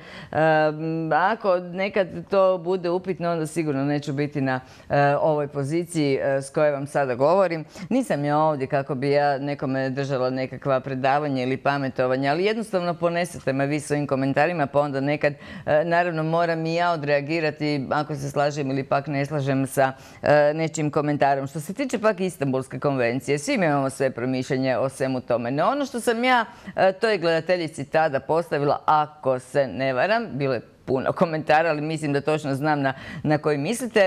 ako nekad to bude upitno, onda sigurno neću biti na ovoj poziciji s kojoj vam sada govorim. Nisam ja ovdje kako bi ja nekome držala nekakva predavanja ili pametovanja, ali jednostavno ponesete me vi svojim komentarima, pa onda nekad naravno moram i ja odreagirati ako se slažem ili pak ne slažem sa nečim komentarom. Što se tiče pak Istanbulske konvencije, svi imamo sve promišljanje o svemu tome. No ono što sam ja toj gledateljici tada postavila, ako se ne varam, bilo je puno komentara, ali mislim da točno znam na koji mislite,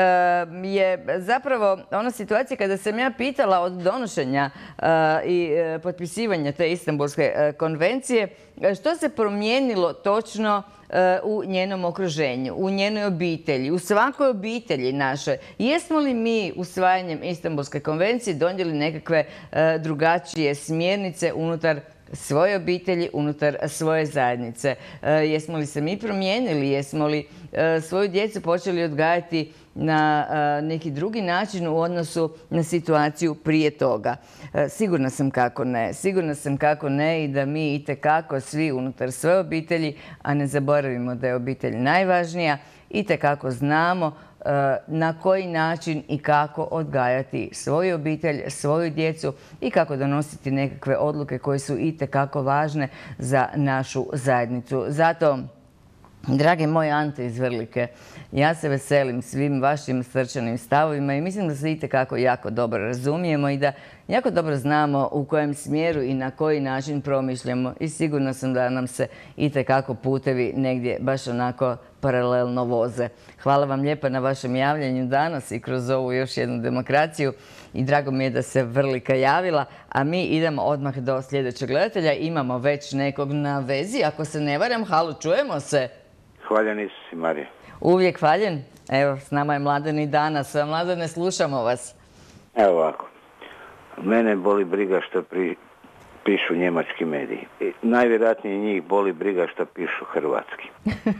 je zapravo ona situacija kada sam ja pitala od donošenja i potpisivanja te Istanbulske konvencije, što se promijenilo točno u njenom okruženju, u njenoj obitelji, u svakoj obitelji našoj. Jesmo li mi usvajanjem Istanbulske konvencije donijeli nekakve drugačije smjernice unutar svoje obitelji, unutar svoje zajednice? Jesmo li se mi promijenili? Jesmo li svoju djecu počeli odgajati na neki drugi način u odnosu na situaciju prije toga? Sigurna sam kako ne. Sigurna sam kako ne i da mi itekako svi unutar svoje obitelji, a ne zaboravimo da je obitelj najvažnija, itekako znamo na koji način i kako odgajati svoju obitelj, svoju djecu i kako donositi nekakve odluke koje su itekako važne za našu zajednicu. Zato, dragi moj Ante iz Vrlike, ja se veselim svim vašim srčanim stavovima i mislim da se itekako jako dobro razumijemo i da jako dobro znamo u kojem smjeru i na koji način promišljamo i sigurna sam da nam se itekako putevi negdje baš onako paralelno voze. Hvala vam lijepa na vašem javljanju danas i kroz ovu još jednu demokraciju i drago mi je da se Vrlika javila, a mi idemo odmah do sljedećeg gledatelja. Imamo već nekog na vezi, ako se ne varam. Halo, čujemo se? Hvaljen Isus i Marija. Uvijek hvaljen. Evo, s nama je Mladen i danas. Mladene, slušamo vas. Evo ovako. Mene boli briga što pišu njemački mediji. Najvjerojatnije njih boli briga što pišu hrvatski.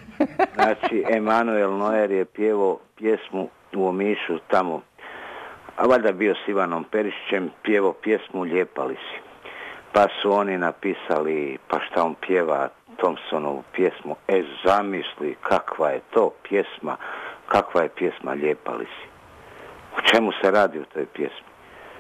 Znači, Emanuel Neuer je pjevao pjesmu u Omišu tamo, a valjda bio s Ivanom Perišićem, pjevao pjesmu Lijepali si. Pa su oni napisali, pa šta on pjeva, Thompsonovu pjesmu, zamisli kakva je to pjesma, kakva je pjesma Lijepali si. O čemu se radi u toj pjesmi?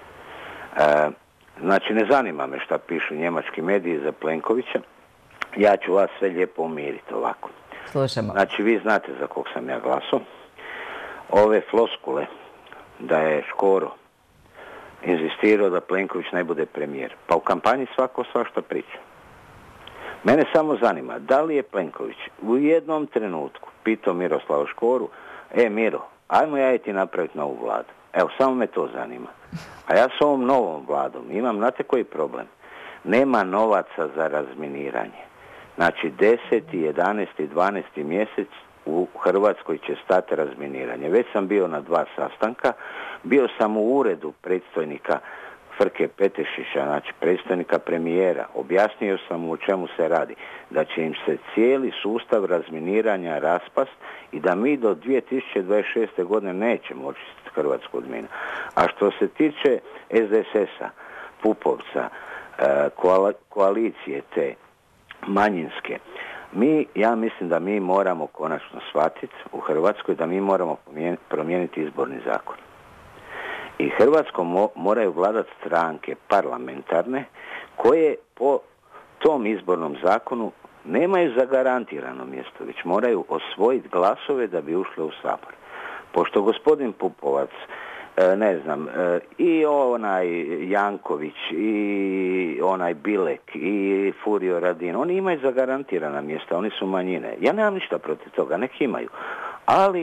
Znači, ne zanima me šta pišu njemački mediji za Plenkovića. Ja ću vas sve lijepo umiriti ovako. Slušamo. Znači, vi znate za kog sam ja glasao. Ove floskule da je Škoro inzistirao da Plenković ne bude premijer. Pa u kampanji svako svašta priča. Mene samo zanima, da li je Plenković u jednom trenutku pitao Miroslava Škoru, Miro, ajmo ja i ti napraviti novu vladu. Evo, samo me to zanima. A ja s ovom novom vladom imam, znate koji problem? Nema novaca za razminiranje. Znači, 10., 11., 12. mjesec u Hrvatskoj će stati razminiranje. Već sam bio na 2 sastanka. Bio sam u uredu predstojnika Frke Petešića, znači predstojnika premijera. Objasnio sam mu o čemu se radi. Da će im se cijeli sustav razminiranja raspast i da mi do 2026. godine nećemo očistiti Hrvatsku od mina. A što se tiče SDSS-a, Pupovca, koalicije te manjinske, ja mislim da mi moramo konačno shvatiti u Hrvatskoj da mi moramo promijeniti izborni zakon. I Hrvatskom moraju vladati stranke parlamentarne koje po tom izbornom zakonu nemaju zagarantirano mjesto, već moraju osvojiti glasove da bi ušli u Sabor. Pošto gospodin Pupovac, ne znam, i onaj Janković, i onaj Bilek, i Furio Radin, oni imaju zagarantirana mjesta, oni su manjine. Ja nemam ništa protiv toga, nek imaju. Ali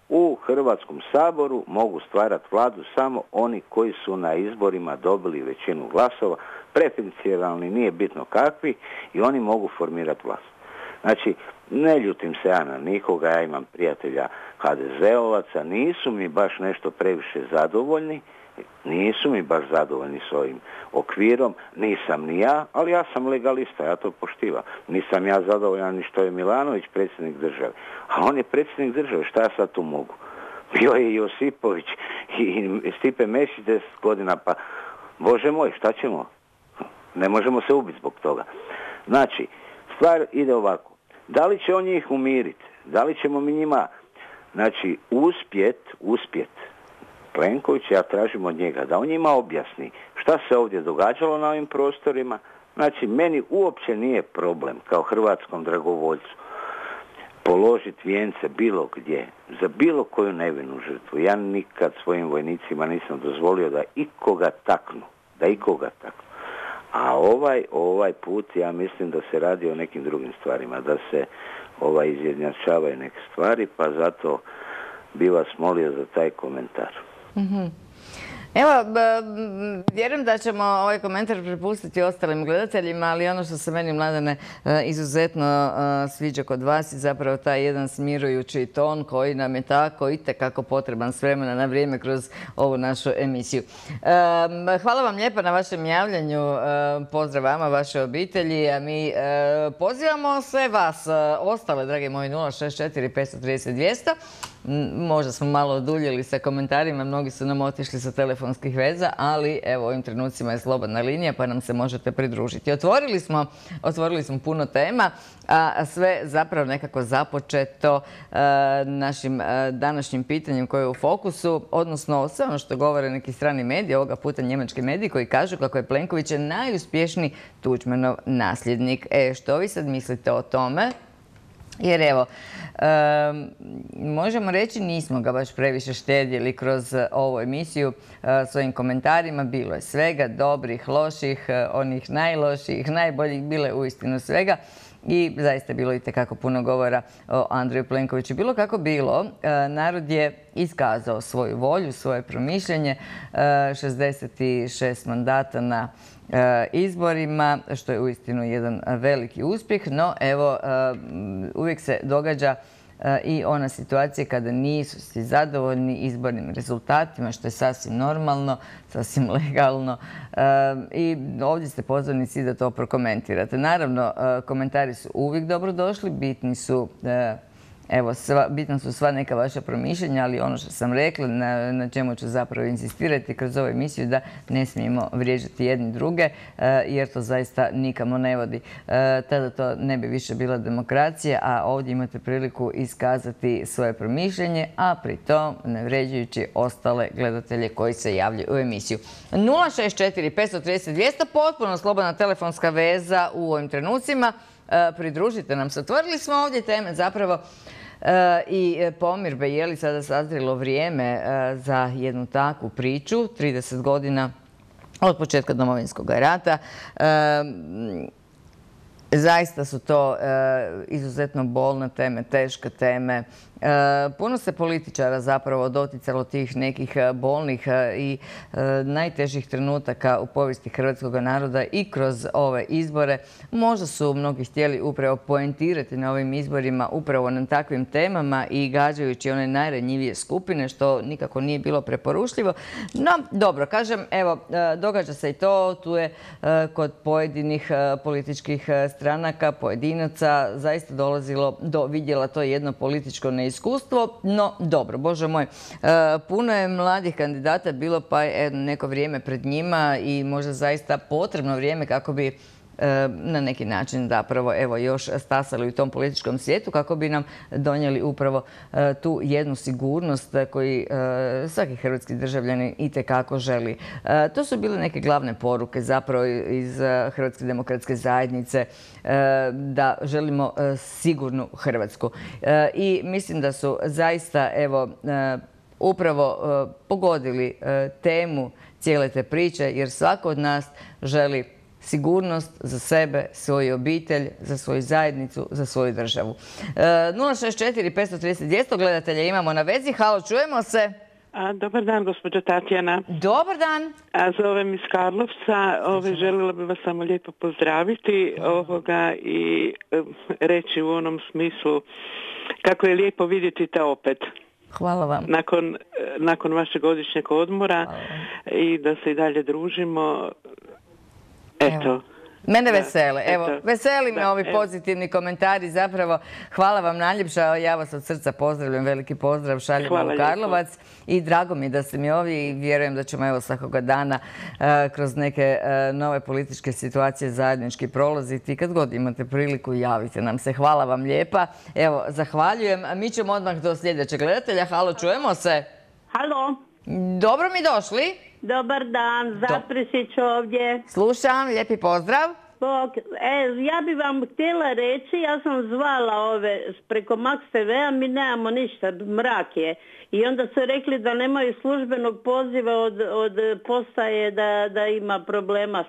u Hrvatskom saboru mogu stvarati vladu samo oni koji su na izborima dobili većinu glasova, preferencijalni, nije bitno kakvi, i oni mogu formirati vlast. Znači, ne ljutim se ja na nikoga, ja imam prijatelja HDZ-ovaca, nisu mi baš nešto previše zadovoljni, nisu mi baš zadovoljni s ovim okvirom, nisam ni ja, ali ja sam legalista, ja to poštivam. Nisam ja zadovoljan ni što je Milanović predsjednik države, a on je predsjednik države, šta ja sad tu mogu? Bio je Josipović i Stipe Mesić 10 godina, pa Bože moj, šta ćemo? Ne možemo se ubiti zbog toga. Znači, stvar ide ovako. Da li će on njih umiriti? Da li ćemo mi njima, znači, uspjet Plenković, ja tražim od njega da on njima objasni šta se ovdje događalo na ovim prostorima. Znači, meni uopće nije problem kao hrvatskom dragovoljcu položiti vijence bilo gdje, za bilo koju nevinu žrtvu. Ja nikad svojim vojnicima nisam dozvolio da ikoga taknu. A ovaj put ja mislim da se radi o nekim drugim stvarima, da se izjednačavaju neke stvari, pa zato bi vas molio za taj komentar. Evo, vjerujem da ćemo ovaj komentar prepustiti ostalim gledateljima, ali ono što se meni, Mladene, izuzetno sviđa kod vas je zapravo taj jedan smirujući ton koji nam je tako itekako potreban s vremena na vrijeme kroz ovu našu emisiju. Hvala vam lijepa na vašem javljanju, pozdrav vama, vaše obitelji, a mi pozivamo sve vas ostale, dragi moji, 064 530 200. Možda smo malo oduljili sa komentarima, mnogi su nam otišli sa telefonskih veza, ali evo, u ovim trenucima je slobodna linija pa nam se možete pridružiti. Otvorili smo puno tema, a sve zapravo nekako započeto našim današnjim pitanjem koje je u fokusu, odnosno sve ono što govore neki strani mediji, ovoga puta njemački mediji, koji kažu kako je Plenković najuspješniji Tuđmanov nasljednik. Što vi sad mislite o tome? Jer evo, možemo reći nismo ga baš previše štedjeli kroz ovu emisiju svojim komentarima. Bilo je svega, dobrih, loših, onih najlošijih, najboljih, bilo je uistinu svega. I zaista je bilo itekako puno govora o Andreju Plenkoviću. Bilo kako bilo, narod je iskazao svoju volju, svoje promišljenje, 66 mandata na izborima, što je uistinu jedan veliki uspjeh, no evo, uvijek se događa i ona situacija kada nisu svi zadovoljni izbornim rezultatima, što je sasvim normalno, sasvim legalno, i ovdje ste pozvani svi da to prokomentirate. Naravno, komentari su uvijek dobrodošli, bitni su bitna su sva neka vaša promišljenja, ali ono što sam rekla, na čemu ću zapravo insistirati kroz ovu emisiju, da ne smijemo vrijeđati jedni druge, jer to zaista nikamo ne vodi. Tada to ne bi više bila demokracija, a ovdje imate priliku iskazati svoje promišljenje, a pri tom ne vrijeđajući ostale gledatelje koji se javljaju u emisiju. 064 530 200, potpuno slobodna telefonska veza u ovim trenucima. Pridružite nam se. Otvorili smo ovdje teme zapravo i pomirbe. Je li sada sazrelo vrijeme za jednu takvu priču? 30 godina od početka Domovinskog rata. Zaista su to izuzetno bolne teme, teške teme. Puno se političara zapravo doticalo tih nekih bolnih i najtežih trenutaka u povijesti hrvatskog naroda i kroz ove izbore. Možda su mnogi htjeli upravo poentirati na ovim izborima upravo na takvim temama i gađajući one najranjivije skupine, što nikako nije bilo preporučljivo. No, dobro, kažem, evo, događa se i to. Tu je kod pojedinih političkih stranaka, pojedinaca, zaista dolazilo do vidjela to jedno političko neiskustvo, no dobro, Bože moj, puno je mladih kandidata bilo, pa neko vrijeme pred njima i možda zaista potrebno vrijeme kako bi na neki način zapravo evo još stasali u tom političkom svijetu, kako bi nam donijeli upravo tu jednu sigurnost koju svaki hrvatski državljanin itekako želi. To su bile neke glavne poruke zapravo iz Hrvatske demokratske zajednice, da želimo sigurnu Hrvatsku. I mislim da su zaista evo upravo pogodili temu cijele te priče, jer svako od nas želi sigurnost za sebe, svoju obitelj, za svoju zajednicu, za svoju državu. 064 530 200 gledatelja imamo na vezi. Halo, čujemo se. Dobar dan, gospođo Tatjana. Dobar dan. Zovem iz Karlovca. Željela bih vas samo lijepo pozdraviti i reći u onom smislu kako je lijepo vidjeti te opet. Hvala vam. Nakon vašeg godišnjeg odmora i da se i dalje družimo. Eto. Mene vesele. Veseli me ovi pozitivni komentari. Zapravo, hvala vam najljepša. Ja vas od srca pozdravljam. Veliki pozdrav šaljem u Karlovac. I drago mi da ste mi ovdje i vjerujem da ćemo svakoga dana kroz neke nove političke situacije zajednički prolaziti. Kad god imate priliku, javite nam se. Hvala vam lijepa. Evo, zahvaljujem. Mi ćemo odmah do sljedećeg gledatelja. Halo, čujemo se. Halo. Dobro mi došli. Dobar dan, Zaprešić ovdje. Slušam, lijepi pozdrav. Ja bi vam htjela reći, ja sam zvala ove preko Max TV-a, mi nemamo ništa, mrak je. I onda su rekli da nemaju službenog poziva od postaje da ima problema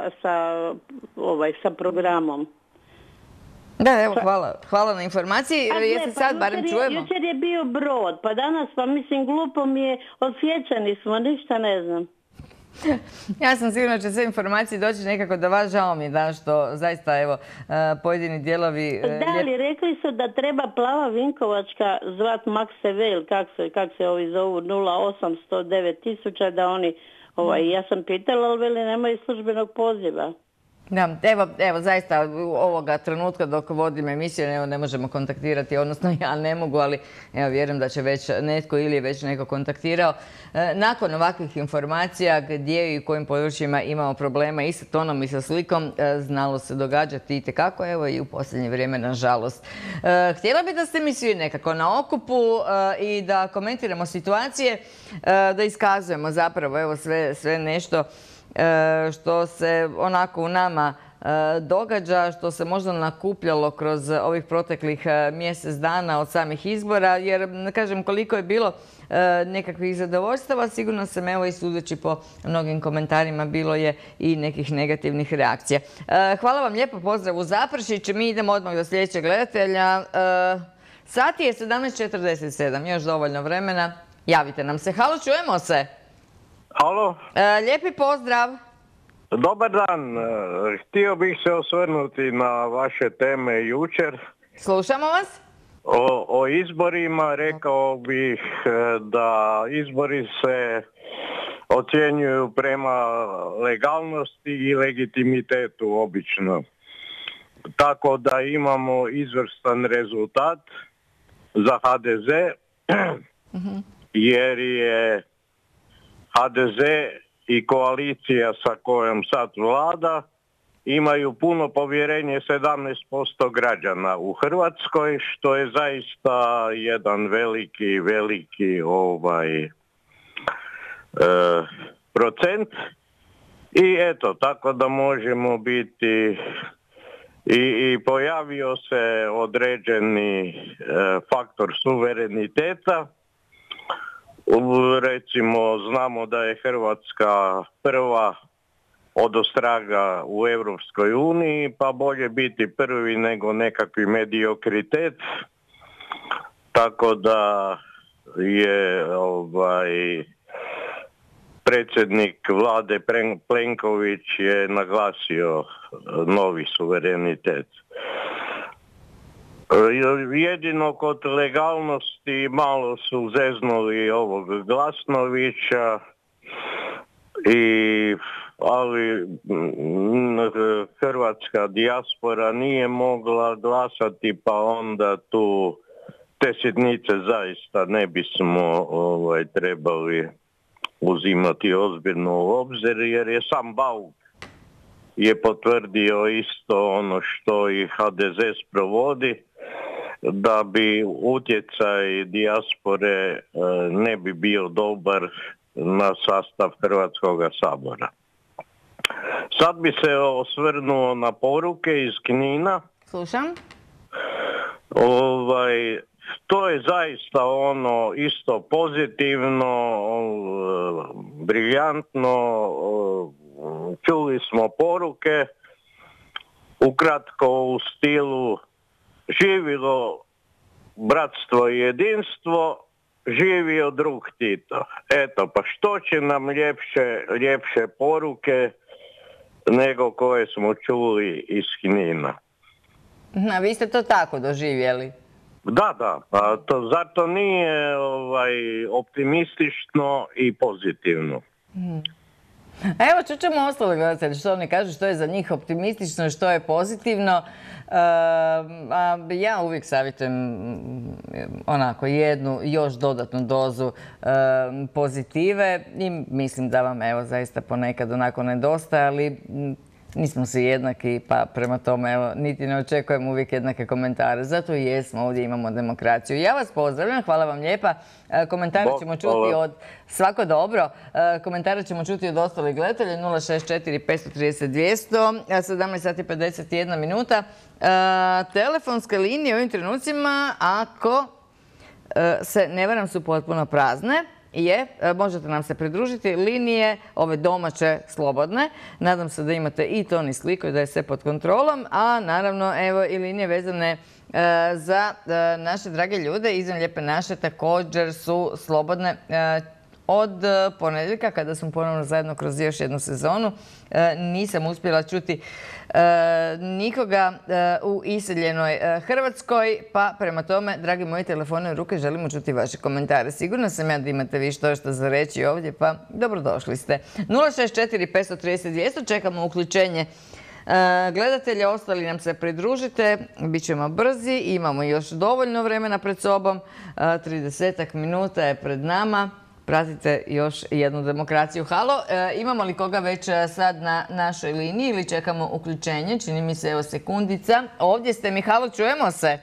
sa programom. Da, evo, hvala na informaciji. Jesi sad barem čujemo? Jučer je bio brod, pa danas, pa mislim, glupo mi je, odsječani smo, ništa ne znam. Ja sam sigurna da će sve informacije doći nekako do vas, žao mi da što zaista, evo, pojedini dijelovi... Da, ali rekli su da treba Plava Vinkovačka zvat Max TV, ili kak se ovi zovu, 0800 9000, da oni, ja sam pitala, ali veli nemaju službenog poziva. Da, evo, zaista ovoga trenutka dok vodim emisiju ne možemo kontaktirati, odnosno ja ne mogu, ali evo, vjerujem da će već netko ili je već neko kontaktirao. Nakon ovakvih informacija gdje i u kojim područjima imamo problema i sa tonom i sa slikom, znalo se događati itekako, evo i u posljednje vrijeme, nažalost. Htjela bih da ste mi svi nekako na okupu i da komentiramo situacije, da iskazujemo zapravo evo sve nešto što se onako u nama događa, što se možda nakupljalo kroz ovih proteklih mjesec dana od samih izbora, jer, kažem, koliko je bilo nekakvih zadovoljstava, sigurno sam, evo i sudeći po mnogim komentarima, bilo je i nekih negativnih reakcija. Hvala vam lijepo, pozdrav u Zaprešić. Mi idemo odmah do sljedećeg gledatelja. Sati je 17:47, još dovoljno vremena. Javite nam se. Halo, čujemo se. Halo. Lijepi pozdrav. Dobar dan. Htio bih se osvrnuti na vaše teme jučer. Slušamo vas. O izborima rekao bih da izbori se ocjenjuju prema legalnosti i legitimitetu obično. Tako da imamo izvrstan rezultat za HDZ jer je HDZ i koalicija sa kojom sad vlada imaju puno povjerenje 17% građana u Hrvatskoj, što je zaista jedan veliki procent. I eto, tako da možemo biti i pojavio se određeni faktor suvereniteta. Recimo, znamo da je Hrvatska prva odostraga u Europskoj uniji, pa bolje biti prvi nego nekakvi mediokritet. Tako da je predsjednik vlade Plenković je naglasio novi suverenitet. Jedino kod legalnosti malo su zeznuli ovog Glasnovića, ali hrvatska dijaspora nije mogla glasati, pa onda tu te sitnice zaista ne bismo trebali uzimati ozbiljno u obzir, jer je sam Bauk je potvrdio isto ono što i HDZ sprovodi, da bi utjecaj dijaspore ne bi bio dobar na sastav Hrvatskog sabora. Sad bi se osvrnuo na poruke iz Knina. Slušam. To je zaista ono isto pozitivno, briljantno, čuli smo poruke, ukratko u stilu živilo bratstvo i jedinstvo, živio drug Tito. Eto, pa što će nam ljepše poruke nego koje smo čuli iz Knina. A vi ste to tako doživjeli? Da, pa zato nije optimistično i pozitivno. Evo, čućemo ostale gledatelji što oni kažu, što je za njih optimistično, što je pozitivno. Ja uvijek savjetujem onako jednu još dodatnu dozu pozitive i mislim da vam evo zaista ponekad onako nedostaje, ali nismo svi jednaki, pa prema tome evo niti ne očekujem uvijek jednake komentare. Zato i jesmo, ovdje imamo demokraciju. Ja vas pozdravljam, hvala vam lijepa. Komentare ćemo čuti od svako dobro. Komentare ćemo čuti od ostalih gledatelja 064 530 200, 17 sati 51 minuta. Telefonske linije u ovim trenucima, ako se ne varam, su potpuno prazne. Možete nam se pridružiti. Linije ove domaće slobodne. Nadam se da imate i ton i sliku i da je sve pod kontrolom. A naravno evo i linije vezane za naše drage ljude izvan Lijepe naše također su slobodne od ponedjeljka kada smo ponovno zajedno kroz još jednu sezonu. Nisam uspjela čuti nikoga u iseljenoj Hrvatskoj, pa prema tome, dragi moji, telefone u ruke, želimo čuti vaše komentare. Sigurno sam ja da imate vi što za reći ovdje, pa dobrodošli ste. 064 530 200, čekamo uključenje gledatelja, ostali nam se pridružite, bit ćemo brzi, imamo još dovoljno vremena pred sobom, 30 minuta je pred nama. Pratite još jednu demokraciju. Halo, imamo li koga već sad na našoj liniji ili čekamo uključenje? Čini mi se, evo, sekundica. Ovdje ste mi, halo, čujemo se.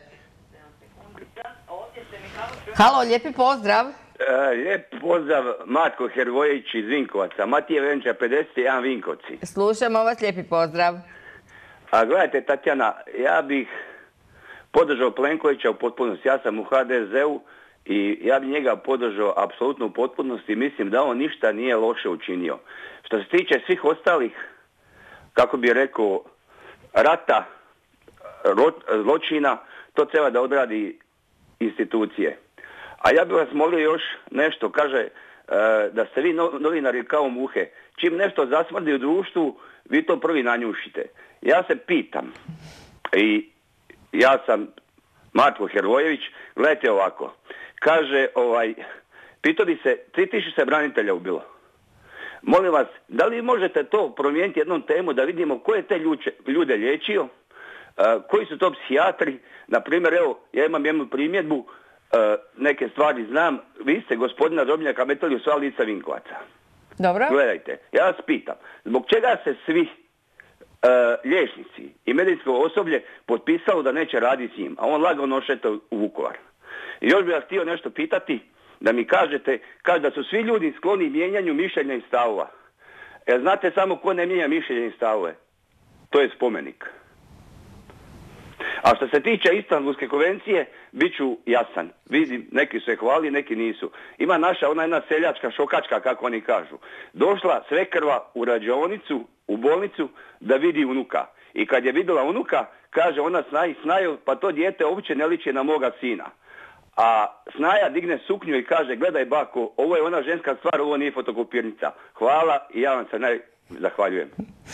Halo, lijepi pozdrav. Lijep pozdrav, Matko Hervojević iz Vinkovaca. Matije Venča, 51 Vinkovci. Slušamo vas, lijepi pozdrav. A gledajte, Tatjana, ja bih podržao Plenkovića u potpunosti. Ja sam u HDZ-u i ja bi njega podržao apsolutno u potpunosti. Mislim da on ništa nije loše učinio. Što se tiče svih ostalih, kako bi rekao, rata, zločina, to treba da odradi institucije. A ja bih vas molio još nešto. Kaže da ste vi novinari kao muhe. Čim nešto zasmrdi u društvu, vi to prvi nanjušite. Ja se pitam, i ja sam Matko Hervojević, gledajte ovako. Kaže, pitao bi se, 3000 se branitelja ubilo. Molim vas, da li možete to promijeniti jednom temu da vidimo ko je te ljude liječio, koji su to psihijatri. Naprimjer, evo, ja imam jednu primjedbu, neke stvari znam. Vi ste gospodina Drobnjaka metali u sva lica Vinkovaca. Dobro. Gledajte, ja vas pitam, zbog čega se svi liječnici i medicinsko osoblje potpisalo da neće raditi s njim, a on lagano šeta u Vukovar. I još bih vas htio nešto pitati, da mi kažete, kaže da su svi ljudi skloni mijenjanju mišljenja i stavova. Znate samo ko ne mijenja mišljenja i stavove? To je spomenik. A što se tiče Istanbulske konvencije, bit ću jasan. Vidim, neki su je hvali, neki nisu. Ima naša, ona jedna seljačka šokačka, kako oni kažu. Došla svekrva u rađaonicu, u bolnicu, da vidi unuka. I kad je vidjela unuka, kaže ona Snaju, pa to dijete uopće ne liči na moga sina. A Snaja digne suknju i kaže, gledaj bako, ovo je ona ženska stvar, ovo nije fotokopirnica. Hvala i ja vam se zahvaljujem.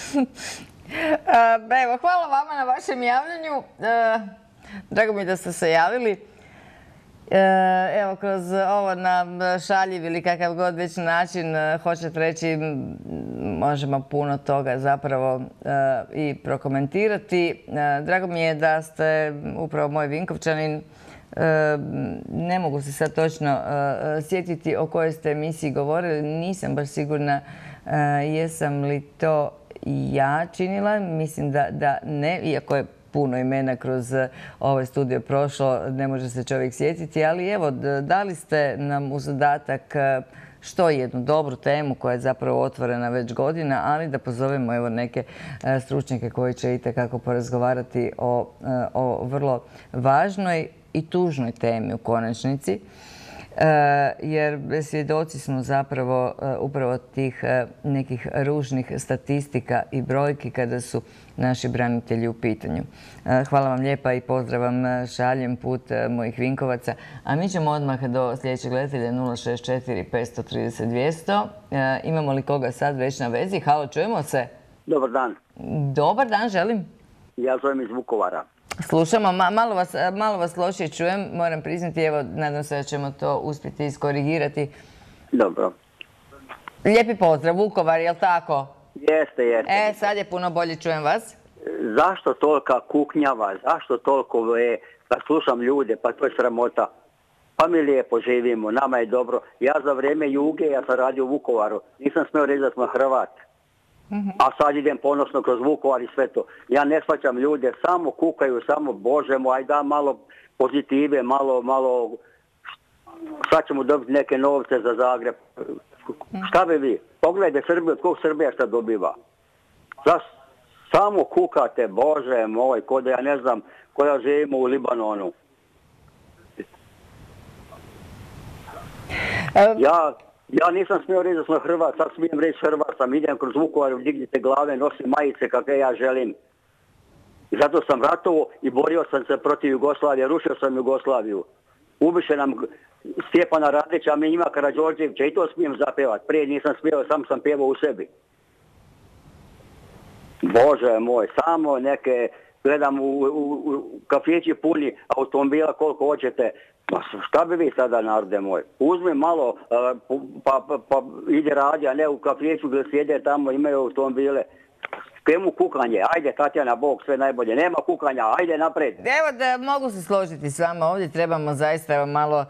Evo, hvala vama na vašem javljanju. Drago mi da ste se javili. Evo, kroz ovo na šaljiv ili kakav god već način hoćete reći, možemo puno toga zapravo i prokomentirati. Drago mi je da ste upravo moj Vinkovčanin. Ne mogu se sad točno sjetiti o kojoj ste emisiji govorili. Nisam baš sigurna jesam li to ja činila. Mislim da ne, iako je puno imena kroz ovaj studio prošlo, ne može se čovjek sjetiti. Ali evo, dali ste nam u zadatak što jednu dobru temu koja je zapravo otvorena već godina, ali da pozovemo evo neke stručnjake koji će itekako porazgovarati o vrlo važnoj i tužnoj temi u konačnici. jer svjedoci smo zapravo upravo tih nekih ružnih statistika i brojki kada su naši branitelji u pitanju. Hvala vam lijepa i pozdrav vam šaljem put mojih Vinkovaca. A mi ćemo odmah do sljedećeg gledatelja 064 530 200. Imamo li koga sad već na vezi? Halo, čujemo se? Dobar dan. Dobar dan, želim. Ja zovem iz Vukovara. Slušamo, malo vas lošije čujem, moram priznati, evo, nadam se da ćemo to uspjeti iskorigirati. Dobro. Lijepi pozdrav, Vukovar, jel' tako? Jeste. Sad je puno bolje, čujem vas. Zašto tolika kuknjava, zašto toliko kad slušam ljude, pa to je sramota. Pa mi lijepo živimo, nama je dobro. Ja za vrijeme Juge, ja sam radio u Vukovaru, nisam smio reći da sam Hrvat. A sad idem ponosno kroz Vukovar i sve to. Ja ne shvaćam ljude, samo kukaju, samo Bože moj, aj da malo pozitive, malo, sad ćemo dobiti neke novce za Zagreb. Šta bi vi? Pogledajte Srbiju, od kog Srbija šta dobiva. Samo kukate, Bože moj, ko da ja ne znam, ko da živimo u Libanonu. Ja nisam smio reći da sam Hrvat, sad smijem reći Hrvat sam, idem kroz Vukovar, dignite glave, nosim majice kakve ja želim. I zato sam ratovao i borio sam se protiv Jugoslavije, rušio sam Jugoslaviju. Ubiše nam Stjepana Radića, a mi njima Karađorđevića i to smijem zapjevati. Prije nisam smio, sam pjevao u sebi. Bože moj, samo neke, gledam u kafići puni automobila koliko hoćete. Pa šta bi vi sada, narode moj? Uzmi malo, pa ide radi, a ne u kafiću gdje sjede tamo, imaju automobile. Kemu kukanje? Ajde, Tatjana, Bog, sve najbolje. Nema kukanja, ajde napred. Evo da mogu se složiti s vama. Ovdje trebamo zaista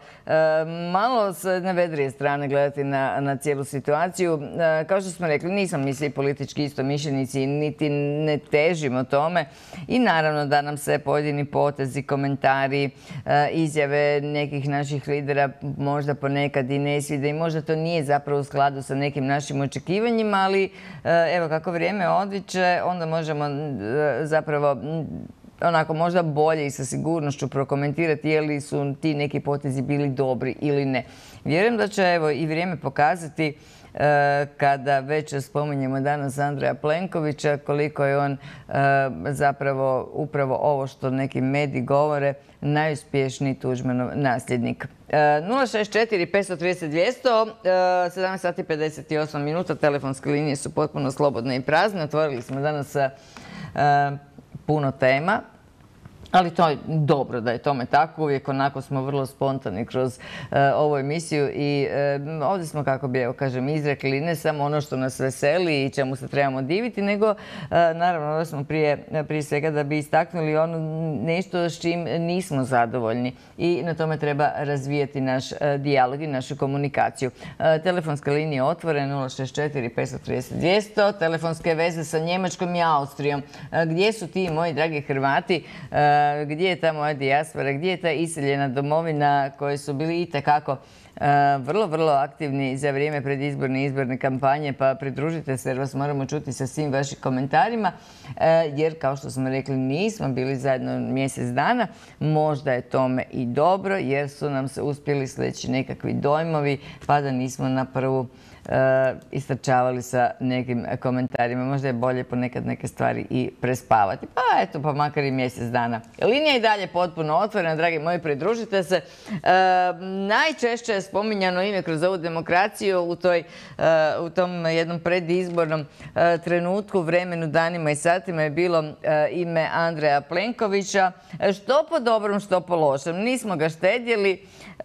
malo s nevedrije strane gledati na cijelu situaciju. Kao što smo rekli, nisam mi svi politički istomišljenici, niti ne težimo tome. I naravno da nam se pojedini potezi, komentari, izjave nekih naših lidera možda ponekad i ne svide i možda to nije zapravo u skladu sa nekim našim očekivanjima, ali evo kako vrijeme odviče, onda možemo zapravo onako možda bolje i sa sigurnošću prokomentirati je li su ti neki potezi bili dobri ili ne. Vjerujem da će evo i vrijeme pokazati kada već spominjemo danas Andreja Plenkovića, koliko je on zapravo upravo ovo što neki mediji govore, najuspješniji Tuđmanov nasljednik. 064 530 200, 17 sati 58 minuta, telefonske linije su potpuno slobodne i prazne. Otvorili smo danas puno tema. Ali to je dobro da je tome tako. Uvijek onako smo vrlo spontani kroz ovu emisiju i ovdje smo, kako bi, evo kažem, izrekli ne samo ono što nas veseli i čemu se trebamo diviti, nego naravno ovdje smo prije svega da bi istaknuli ono nešto s čim nismo zadovoljni i na tome treba razvijati naš dijalog i našu komunikaciju. Telefonska linija je otvorena 064 530 200, telefonske veze sa Njemačkom i Austrijom. Gdje su ti, moji dragi Hrvati? Gdje je ta moja dijaspora, gdje je ta iseljena domovina koji su bili itekako vrlo aktivni za vrijeme predizborne i izborne kampanje, pa pridružite se jer vas moramo čuti sa svim vašim komentarima, jer kao što smo rekli nismo bili zajedno mjesec dana, možda je tome i dobro jer su nam se uspjeli sleći nekakvi dojmovi pa da nismo na prvu istrčavali sa nekim komentarima. Možda je bolje ponekad neke stvari i prespavati. Pa eto, pa makar i mjesec dana. Linija je i dalje potpuno otvorena, dragi moji, pridružite se. Najčešće je spominjano ime kroz ovu demokraciju u tom jednom predizbornom trenutku, vremenu, danima i satima je bilo ime Andreja Plenkovića. Što po dobrom, što po lošem. Nismo ga štedjeli.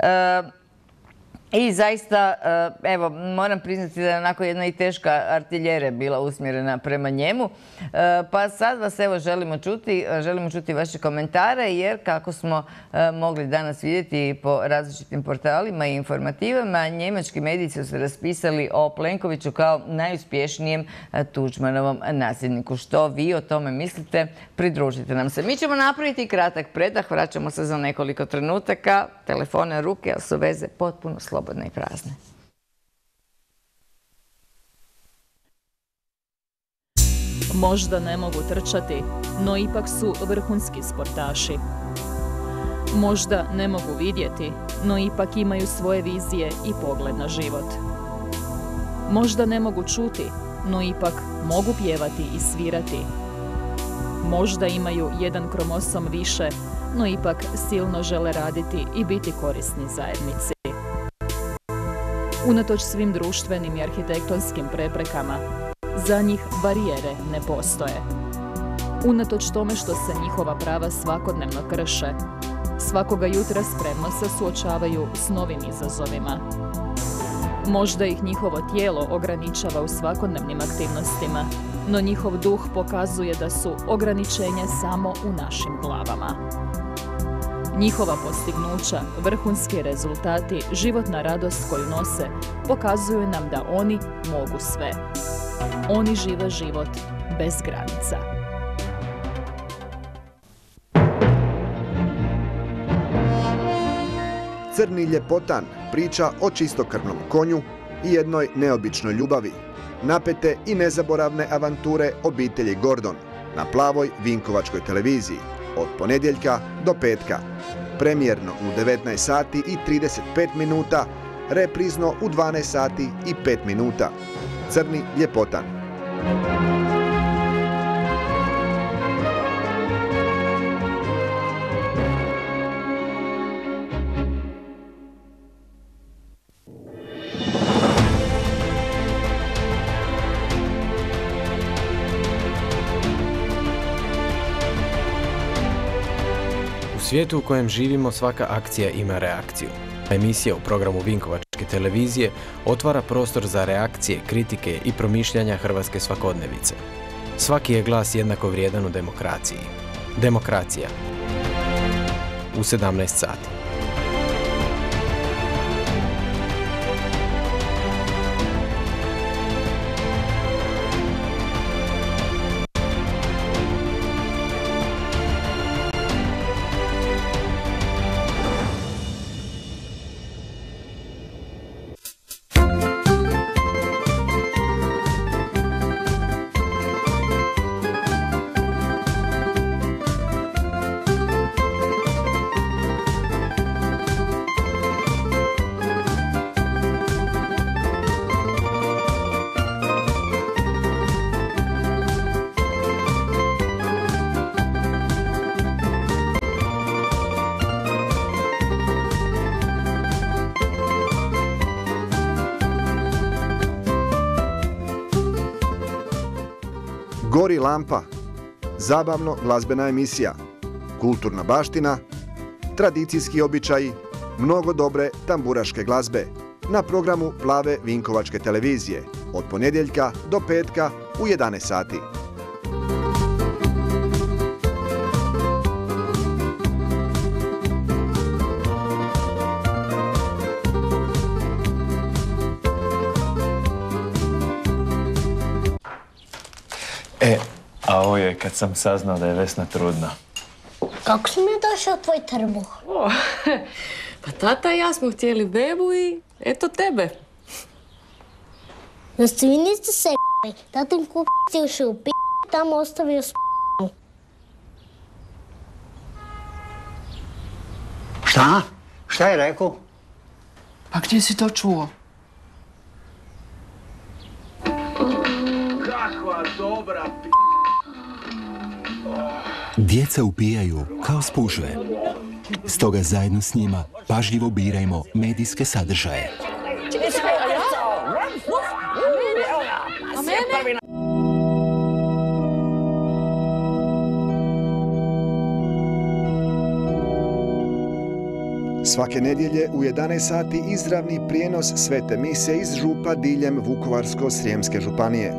I zaista, evo, moram priznati da je onako jedna i teška artiljera bila usmjerena prema njemu. Pa sad vas evo želimo čuti vaše komentare jer kako smo mogli danas vidjeti po različitim portalima i informativama, njemački mediji su se raspisali o Plenkoviću kao najuspješnijem Tuđmanovom nasljedniku. Što vi o tome mislite? Pridružite nam se. Mi ćemo napraviti kratak predah, vraćamo se za nekoliko trenutaka. Telefone ruke, ali su veze potpuno slobodne i prazne. Možda ne mogu trčati, no ipak su vrhunski sportaši. Možda ne mogu vidjeti, no ipak imaju svoje vizije i pogled na život. Možda ne mogu čuti, no ipak mogu pjevati i svirati. Možda imaju jedan kromosom više, no ipak silno žele raditi i biti korisni zajednici. Unatoč svim društvenim i arhitektonskim preprekama, za njih barijere ne postoje. Unatoč tome što se njihova prava svakodnevno krše, svakoga jutra spremno se suočavaju s novim izazovima. Možda ih njihovo tijelo ograničava u svakodnevnim aktivnostima, no njihov duh pokazuje da su ograničenje samo u našim glavama. Njihova postignuća, vrhunski rezultati, životna radost koju nose, pokazuju nam da oni mogu sve. Oni žive život bez granica. Crni ljepotan priča o čistokrvnom konju i jednoj neobičnoj ljubavi. Napete i nezaboravne avanture obitelji Gordon na Plavoj Vinkovačkoj televiziji od ponedjeljka do petka. Premijerno u 19 sati i 35 minuta, reprizno u 12 sati i 5 minuta. Crni ljepotan. U svijetu u kojem živimo svaka akcija ima reakciju. Emisija u programu Vinkovačke televizije otvara prostor za reakcije, kritike i promišljanja hrvatske svakodnevice. Svaki je glas jednako vrijedan u demokraciji. Demokracija. U 17 sati. Gori lampa, zabavno glazbena emisija, kulturna baština, tradicijski običaji, mnogo dobre tamburaške glazbe na programu Plave Vinkovačke televizije od ponedjeljka do petka u 11 sati. A ovo je kad sam saznao da je Vesna trudna. Kako si mi došao tvoj trbuh? Pa tata i ja smo htjeli bebu i eto tebe. Da ste vi niste se***li. Tatin kup ti ušao u tamo ostavio s***u. Šta? Šta je rekao? Pa gdje si to čuo? Kakva dobra Djeca upijaju kao spužve. Stoga zajedno s njima pažljivo birajmo medijske sadržaje. Svake nedjelje u 11 sati izravni prijenos svete mise iz župa diljem Vukovarsko-srijemske županije.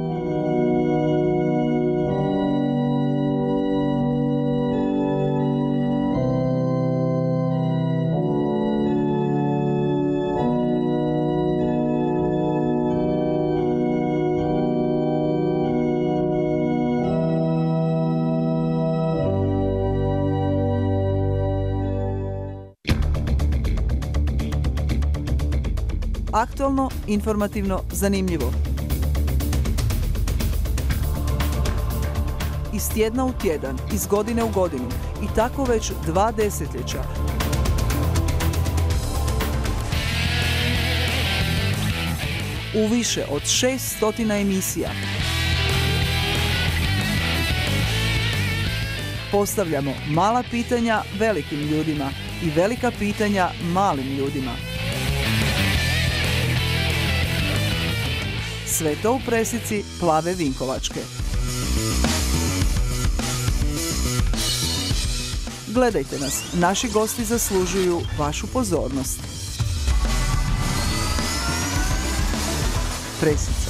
Aktualno, informativno, zanimljivo. iz tjedna u tjedan, iz godine u godinu i tako već 2 desetljeća. U više od 600 emisija postavljamo mala pitanja velikim ljudima i velika pitanja malim ljudima. Sve to u presici Plave Vinkovačke. Gledajte nas, naši gosti zaslužuju vašu pozornost. Presica.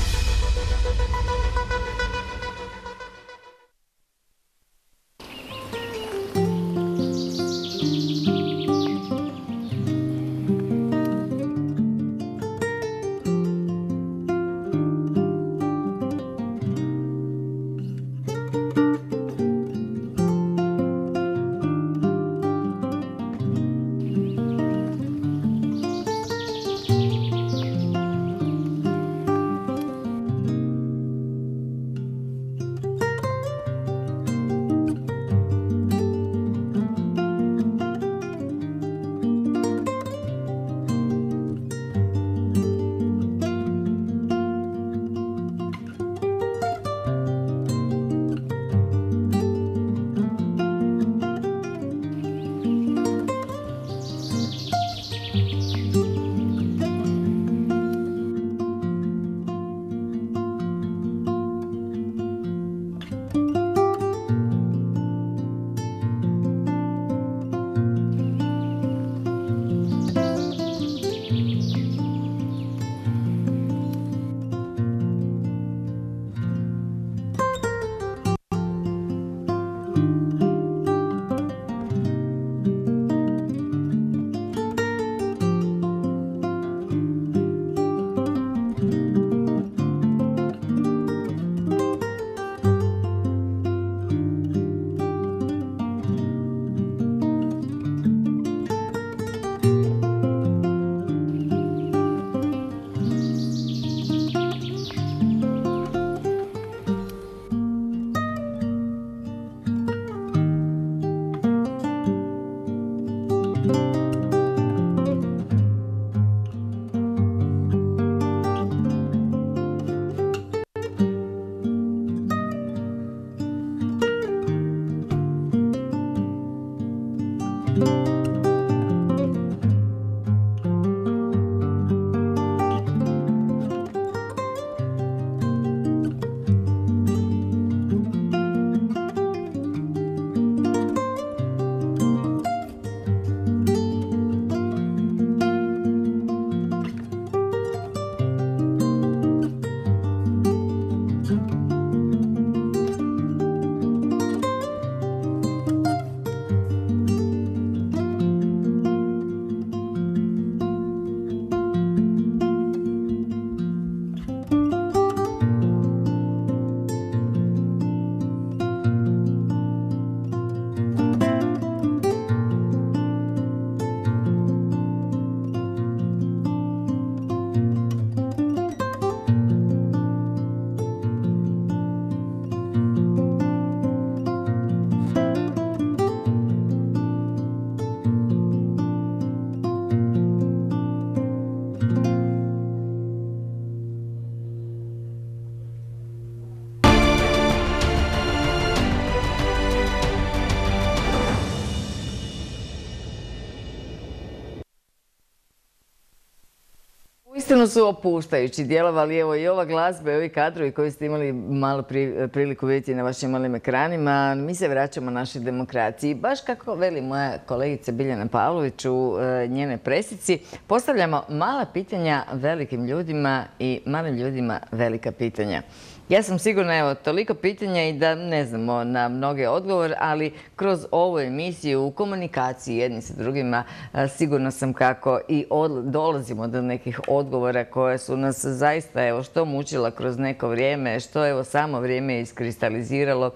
Uistinu su opuštajući djelovali, evo i ova glazba i ovi kadrovi koji ste imali malo priliku vidjeti na vašim malim ekranima. Mi se vraćamo našoj demokraciji. Baš kako veli moja kolegica Biljana Pavlović u njene presici, postavljamo mala pitanja velikim ljudima i malim ljudima velika pitanja. Ja sam sigurna, evo, toliko pitanja i da ne znamo na mnoge odgovor, ali kroz ovu emisiju u komunikaciji jedni sa drugima sigurna sam kako i dolazimo do nekih odgovora koje su nas zaista, evo, što mučila kroz neko vrijeme, što, evo, samo vrijeme iskristaliziralo,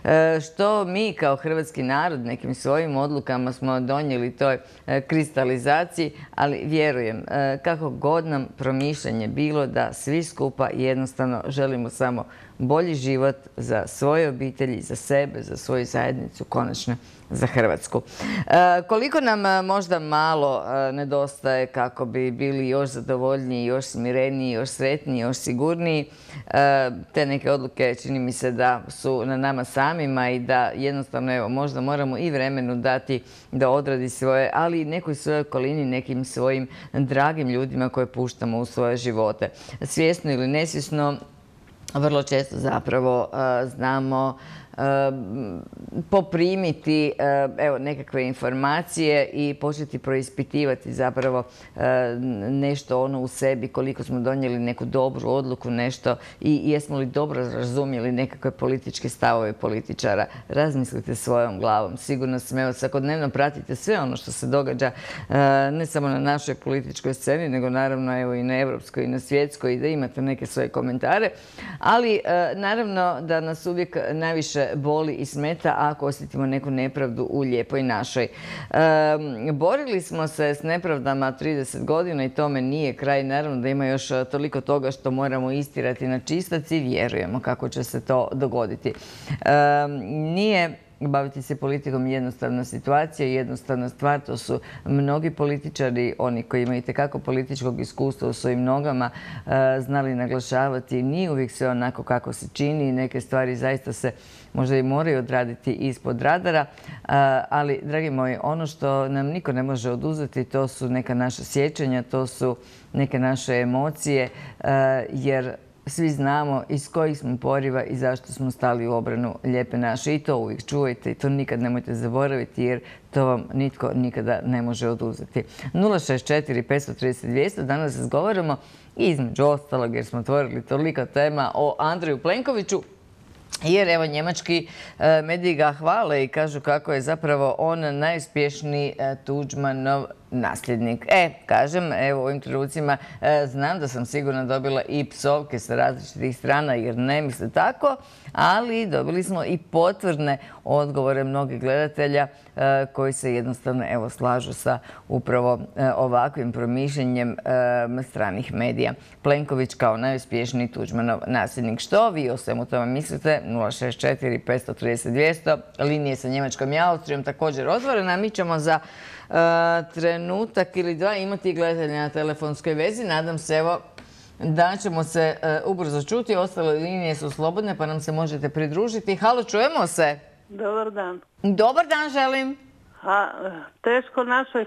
što mi kao hrvatski narod nekim svojim odlukama smo donijeli toj kristalizaciji, ali vjerujem, kako god nam promišljanje bilo da svi skupa jednostavno želimo samo samo bolji život za svoje obitelji, za sebe, za svoju zajednicu, konačno za Hrvatsku. Koliko nam možda malo nedostaje kako bi bili još zadovoljniji, još smireniji, još sretniji, još sigurniji. Te neke odluke čini mi se da su na nama samima i da jednostavno evo, možda moramo i vremenu dati da odradi svoje, ali i nekoj svojoj okolini, nekim svojim dragim ljudima koje puštamo u svoje živote. Svjesno ili nesvjesno, vrlo često zapravo znamo poprimiti nekakve informacije i početi preispitivati zapravo nešto ono u sebi, koliko smo donijeli neku dobru odluku, nešto i jesmo li dobro razumjeli nekakve političke stavove političara. Razmislite svojom glavom. Sigurno sam, svakodnevno pratite sve ono što se događa ne samo na našoj političkoj sceni, nego naravno i na evropskoj i na svjetskoj i da imate neke svoje komentare. Ali naravno da nas uvijek najviše boli i smeta ako osjetimo neku nepravdu u lijepoj našoj. Borili smo se s nepravdama 30 godina i tome nije kraj. Naravno da ima još toliko toga što moramo istirati na čistac i vjerujemo kako će se to dogoditi. Nije baviti se politikom jednostavna situacija i jednostavna stvar. To su mnogi političari, oni koji imaju itekako političkog iskustva u svojim nogama, znali naglašavati. Nije uvijek sve onako kako se čini. Neke stvari zaista se možda i moraju odraditi ispod radara. Ali, dragi moji, ono što nam niko ne može oduzeti, to su neka naša sjećanja, to su neke naše emocije, jer svi znamo iz kojih smo poriva i zašto smo stali u obranu lijepe naše. I to uvijek čuvajte i to nikad nemojte zaboraviti jer to vam nitko nikada ne može oduzeti. 064 530 200. Danas razgovaramo između ostalog jer smo otvorili toliko tema o Andreju Plenkoviću. Jer evo njemački mediji ga hvale i kažu kako je zapravo on najuspješniji Tuđmanov nasljednik. Kažem, evo u ovim trenucima znam da sam sigurno dobila i psovke sa različitih strana jer ne misle tako, ali dobili smo i potvrdne odgovore mnogih gledatelja koji se jednostavno evo slažu sa upravo ovakvim promišljenjem stranih medija. Plenković kao najuspješniji Tuđmanov nasljednik. Što vi o svemu tome mislite? 064 530 200. Linije sa Njemačkom i Austrijom također otvorena. Mi ćemo za trenutak ili dva imati gledatelja na telefonskoj vezi. Nadam se evo da ćemo se ubrzo čuti. Ostale linije su slobodne pa nam se možete pridružiti. Halo, čujemo se. Dobar dan. Dobar dan želim. Teško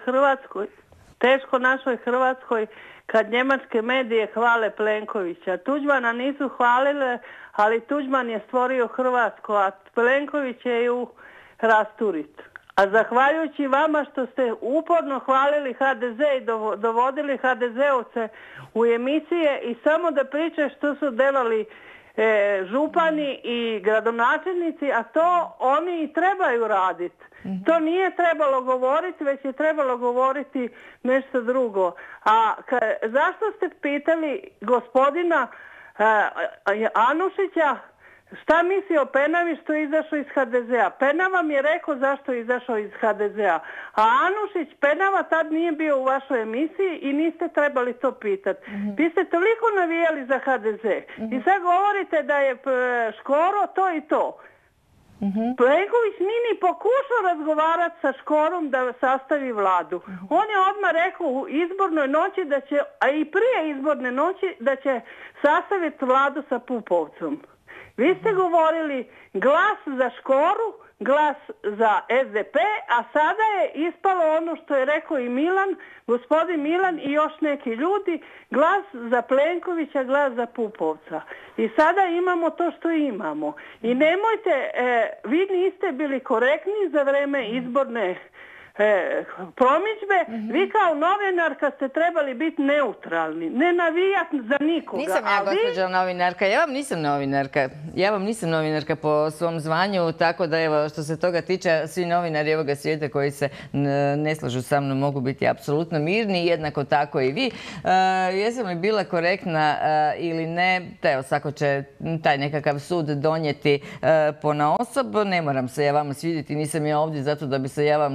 našoj Hrvatskoj kad njemačke medije hvale Plenkovića. Tuđmana nisu hvalile, ali Tuđman je stvorio Hrvatsku, a Plenković je ju rasturit. A zahvaljujući vama što ste uporno hvalili HDZ i dovodili HDZ-ovce u emisije i samo da pričaju što su delali župani i gradonačelnici, a to oni i trebaju raditi. To nije trebalo govoriti, već je trebalo govoriti nešto drugo. A zašto ste pitali gospodina Anušića šta misli o Penavi što je izašao iz HDZ-a? Penava vam je rekao zašto je izašao iz HDZ-a. A Anušić, Penava tad nije bio u vašoj emisiji i niste trebali to pitati. Vi ste toliko navijali za HDZ. I sad govorite da je Škoro to i to. Plenković nije ni pokušao razgovarati sa Škorom da sastavi vladu. On je odmah rekao u izbornoj noći da će, a i prije izborne noći, da će sastaviti vladu sa Pupovcem. Vi ste govorili glas za Škoru, glas za SDP, a sada je ispalo ono što je rekao i Milan, gospodin Milan i još neki ljudi, glas za Plenkovića, glas za Pupovca. I sada imamo to što imamo. I nemojte, vi niste bili korektni za vreme izborne promidžbe, vi kao novinarka ste trebali biti neutralni, ne navijati za nikoga. Nisam ja gospođa novinarka, ja vam nisam novinarka po svom zvanju, tako da evo što se toga tiče, svi novinari ovoga svijeta koji se ne slažu sa mnom mogu biti apsolutno mirni, jednako tako i vi. Jesam li bila korektna ili ne, evo svako će taj nekakav sud donijeti ponaosob, ne moram se ja vama svidjeti, nisam ja ovdje zato da bi se ja vama sviđala.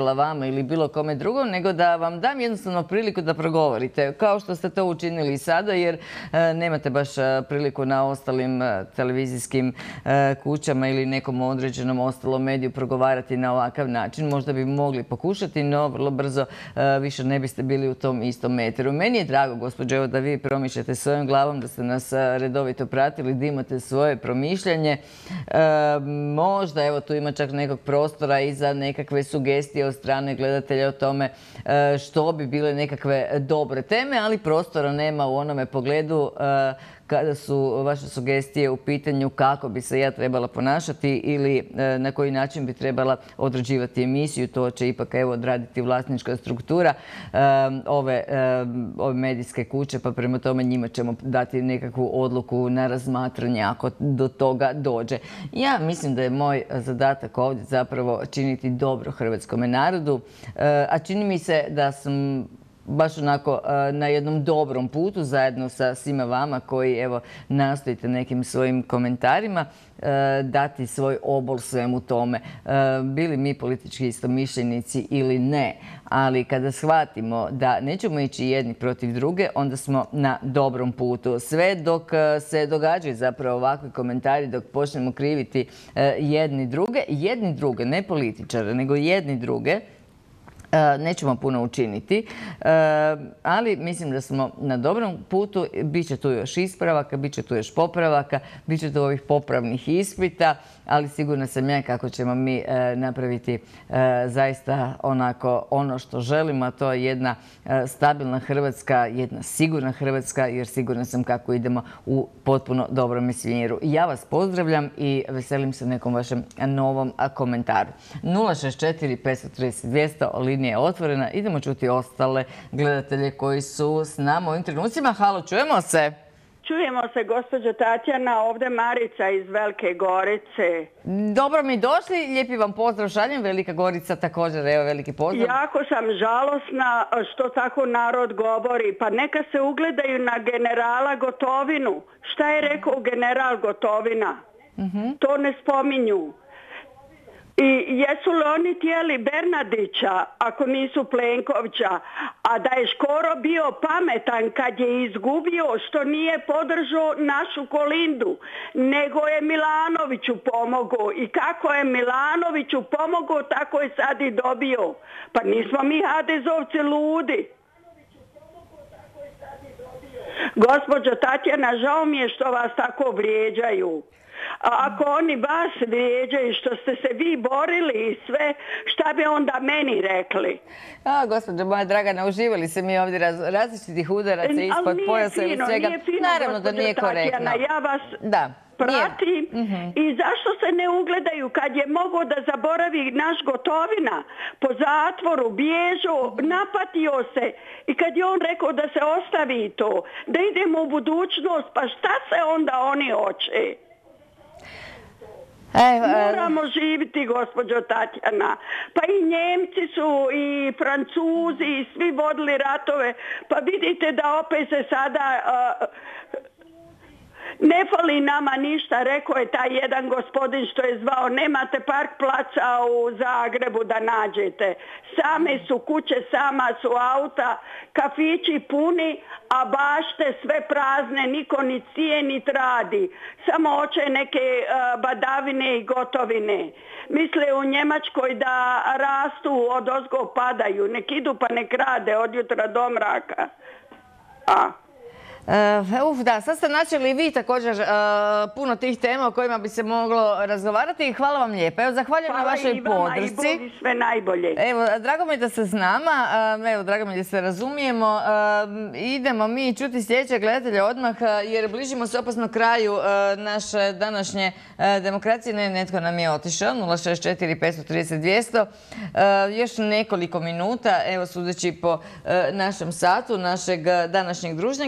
sviđala vama ili bilo kome drugom, nego da vam dam jednostavno priliku da progovorite, kao što ste to učinili i sada, jer nemate baš priliku na ostalim televizijskim kućama ili nekom određenom ostalom mediju progovarati na ovakav način. Možda bi mogli pokušati, no vrlo brzo više ne biste bili u tom istom eteru. Meni je drago, gospođo, da vi promišljate svojom glavom, da ste nas redovito pratili, da imate svoje promišljanje. Možda, evo, tu ima čak nekog prostora i za nekakve sugestije od strane gledatelja o tome što bi bile nekakve dobre teme, ali prostora nema u onome pogledu kada su vaše sugestije u pitanju kako bi se ja trebala ponašati ili na koji način bi trebala odrađivati emisiju. To će ipak odraditi vlasnička struktura ove medijske kuće, pa prema tome njima ćemo dati nekakvu odluku na razmatranje ako do toga dođe. Ja mislim da je moj zadatak ovdje zapravo činiti dobro hrvatskome narodu, a čini mi se da sam baš onako na jednom dobrom putu zajedno sa svima vama koji nastojite nekim svojim komentarima dati svoj obol svemu tome. Bili mi politički istomišljenici ili ne, ali kada shvatimo da nećemo ići jedni protiv druge, onda smo na dobrom putu. Sve dok se događaju zapravo ovakvi komentari, dok počnemo kriviti jedni druge, ne političare, nego jedni druge, nećemo puno učiniti, ali mislim da smo na dobrom putu. Biće tu još ispravaka, biće tu još popravaka, biće tu ovih popravnih ispita, ali sigurna sam ja kako ćemo mi napraviti zaista onako ono što želimo, a to je jedna stabilna Hrvatska, jedna sigurna Hrvatska, jer sigurna sam kako idemo u potpuno dobrom smjeru. Ja vas pozdravljam i veselim se nekom vašem novom komentaru. 064 530 200, linija je otvorena. Idemo čuti ostale gledatelje koji su s nama u ovim trenucima. Halo, čujemo se? Čujemo se, gospođo Tatjana, ovdje Marica iz Velike Gorice. Dobro mi došli, lijepi vam pozdrav šaljem, Velika Gorica također, evo veliki pozdrav. Jako sam žalosna što tako narod govori, pa neka se ugledaju na generala Gotovinu. Šta je rekao general Gotovina? To ne spominju. I jesu li oni tijeli Bernardića, ako nisu Plenkovića, a da je Škoro bio pametan kad je izgubio što nije podržao našu Kolindu, nego je Milanoviću pomogao. I kako je Milanoviću pomogao, tako je sad i dobio. Pa nismo mi HDZ-ovci ludi. Gospođo Tatjana, žao mi je što vas tako vrijeđaju. Ako oni vas vrijeđaju što ste se vi borili i sve, šta bi onda meni rekli? Gospođo moja draga, nauživali se mi ovdje različitih udaraca ispod pojasa ili svega. Naravno da nije korektno. Ja vas pratim i zašto se ne ugledaju kad je mogao da zaboravi naš Gotovina po zatvoru, bježao, napatio se i kad je on rekao da se ostavi to, da idemo u budućnost, pa šta se onda oni hoće? Moramo živjeti, gospođo Tatjana. Pa i Njemci su i Francuzi i svi vodili ratove. Pa vidite da opet se sada ne fali nama ništa, rekao je taj jedan gospodin što je zvao, nemate park placa u Zagrebu da nađete. Same su kuće, sama su auta, kafići puni, a bašte sve prazne, niko ni cije ni radi. Samo hoće neke badavine i gotovine. Misle u Njemačkoj da rastu, od ozgo padaju, nek idu pa nek rade od jutra do mraka. Da, sad ste načeli vi također puno tih tema o kojima bi se moglo razgovarati i hvala vam lijepo. Evo, zahvaljujem na vašoj podršci. Hvala i Bog i sve najbolje. Evo, drago mi je da ste s nama, evo, drago mi je da se razumijemo. Idemo mi čuti sljedeće gledatelje odmah, jer bližimo se opasno kraju naše današnje demokracije. Ne, netko nam je otišao, 064 530 200. Još nekoliko minuta, evo, sudeći po našem satu, našeg današnjeg druženja. Kao što sam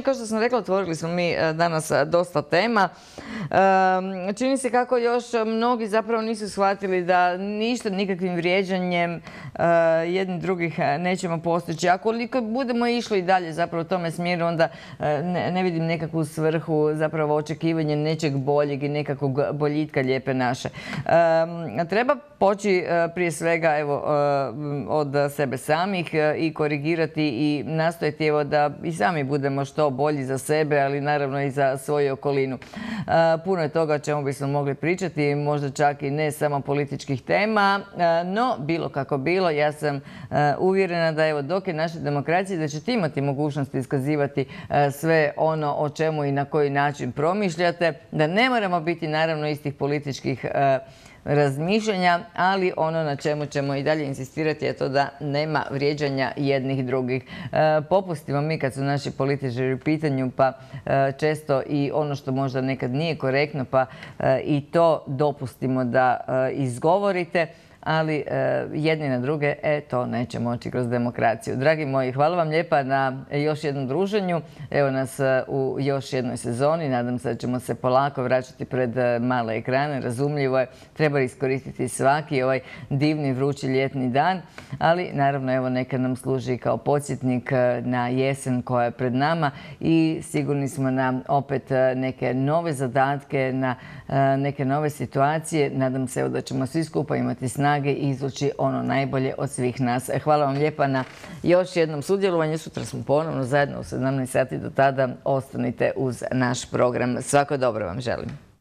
rekla, otvorili smo mi danas dosta tema. Čini se kako još mnogi zapravo nisu shvatili da ništa nikakvim vrijeđanjem jedni drugih nećemo postići. Ako budemo išli i dalje zapravo u tome smjeru, onda ne vidim nekakvu svrhu, zapravo očekivanje nečeg boljeg i nekakvog boljitka lijepe naše. Treba poći prije svega od sebe samih i korigirati i nastojati da i sami budemo što bolji za sebe, ali naravno i za svoju okolinu. Puno je toga o čemu bismo mogli pričati, možda čak i ne samo političkih tema, no bilo kako bilo, ja sam uvjerena da dok je naša demokracija, da ćete imati mogućnost iskazivati sve ono o čemu i na koji način promišljate, da ne moramo biti naravno istih političkih razmišljanja, ali ono na čemu ćemo i dalje insistirati je to da nema vrijeđanja jednih drugih. Popustimo mi kad su naši političari u pitanju, pa često i ono što možda nekad nije korektno, pa i to dopustimo da izgovorite, ali jedni na druge, to neće moći kroz demokraciju. Dragi moji, hvala vam lijepa na još jednom druženju. Evo nas u još jednoj sezoni. Nadam se da ćemo se polako vraćati pred male ekrane. Razumljivo je, treba iskoristiti svaki ovaj divni vrući ljetni dan, ali naravno neka nam služi kao podsjetnik na jesen koja je pred nama i sigurni smo na opet neke nove zadatke, na neke nove situacije. Nadam se da ćemo svi skupa imati snage i izvući ono najbolje od svih nas. Hvala vam lijepa na još jednom sudjelovanju. Sutra smo ponovno zajedno u 17 sati. Do tada ostanite uz naš program. Svako dobro vam želim.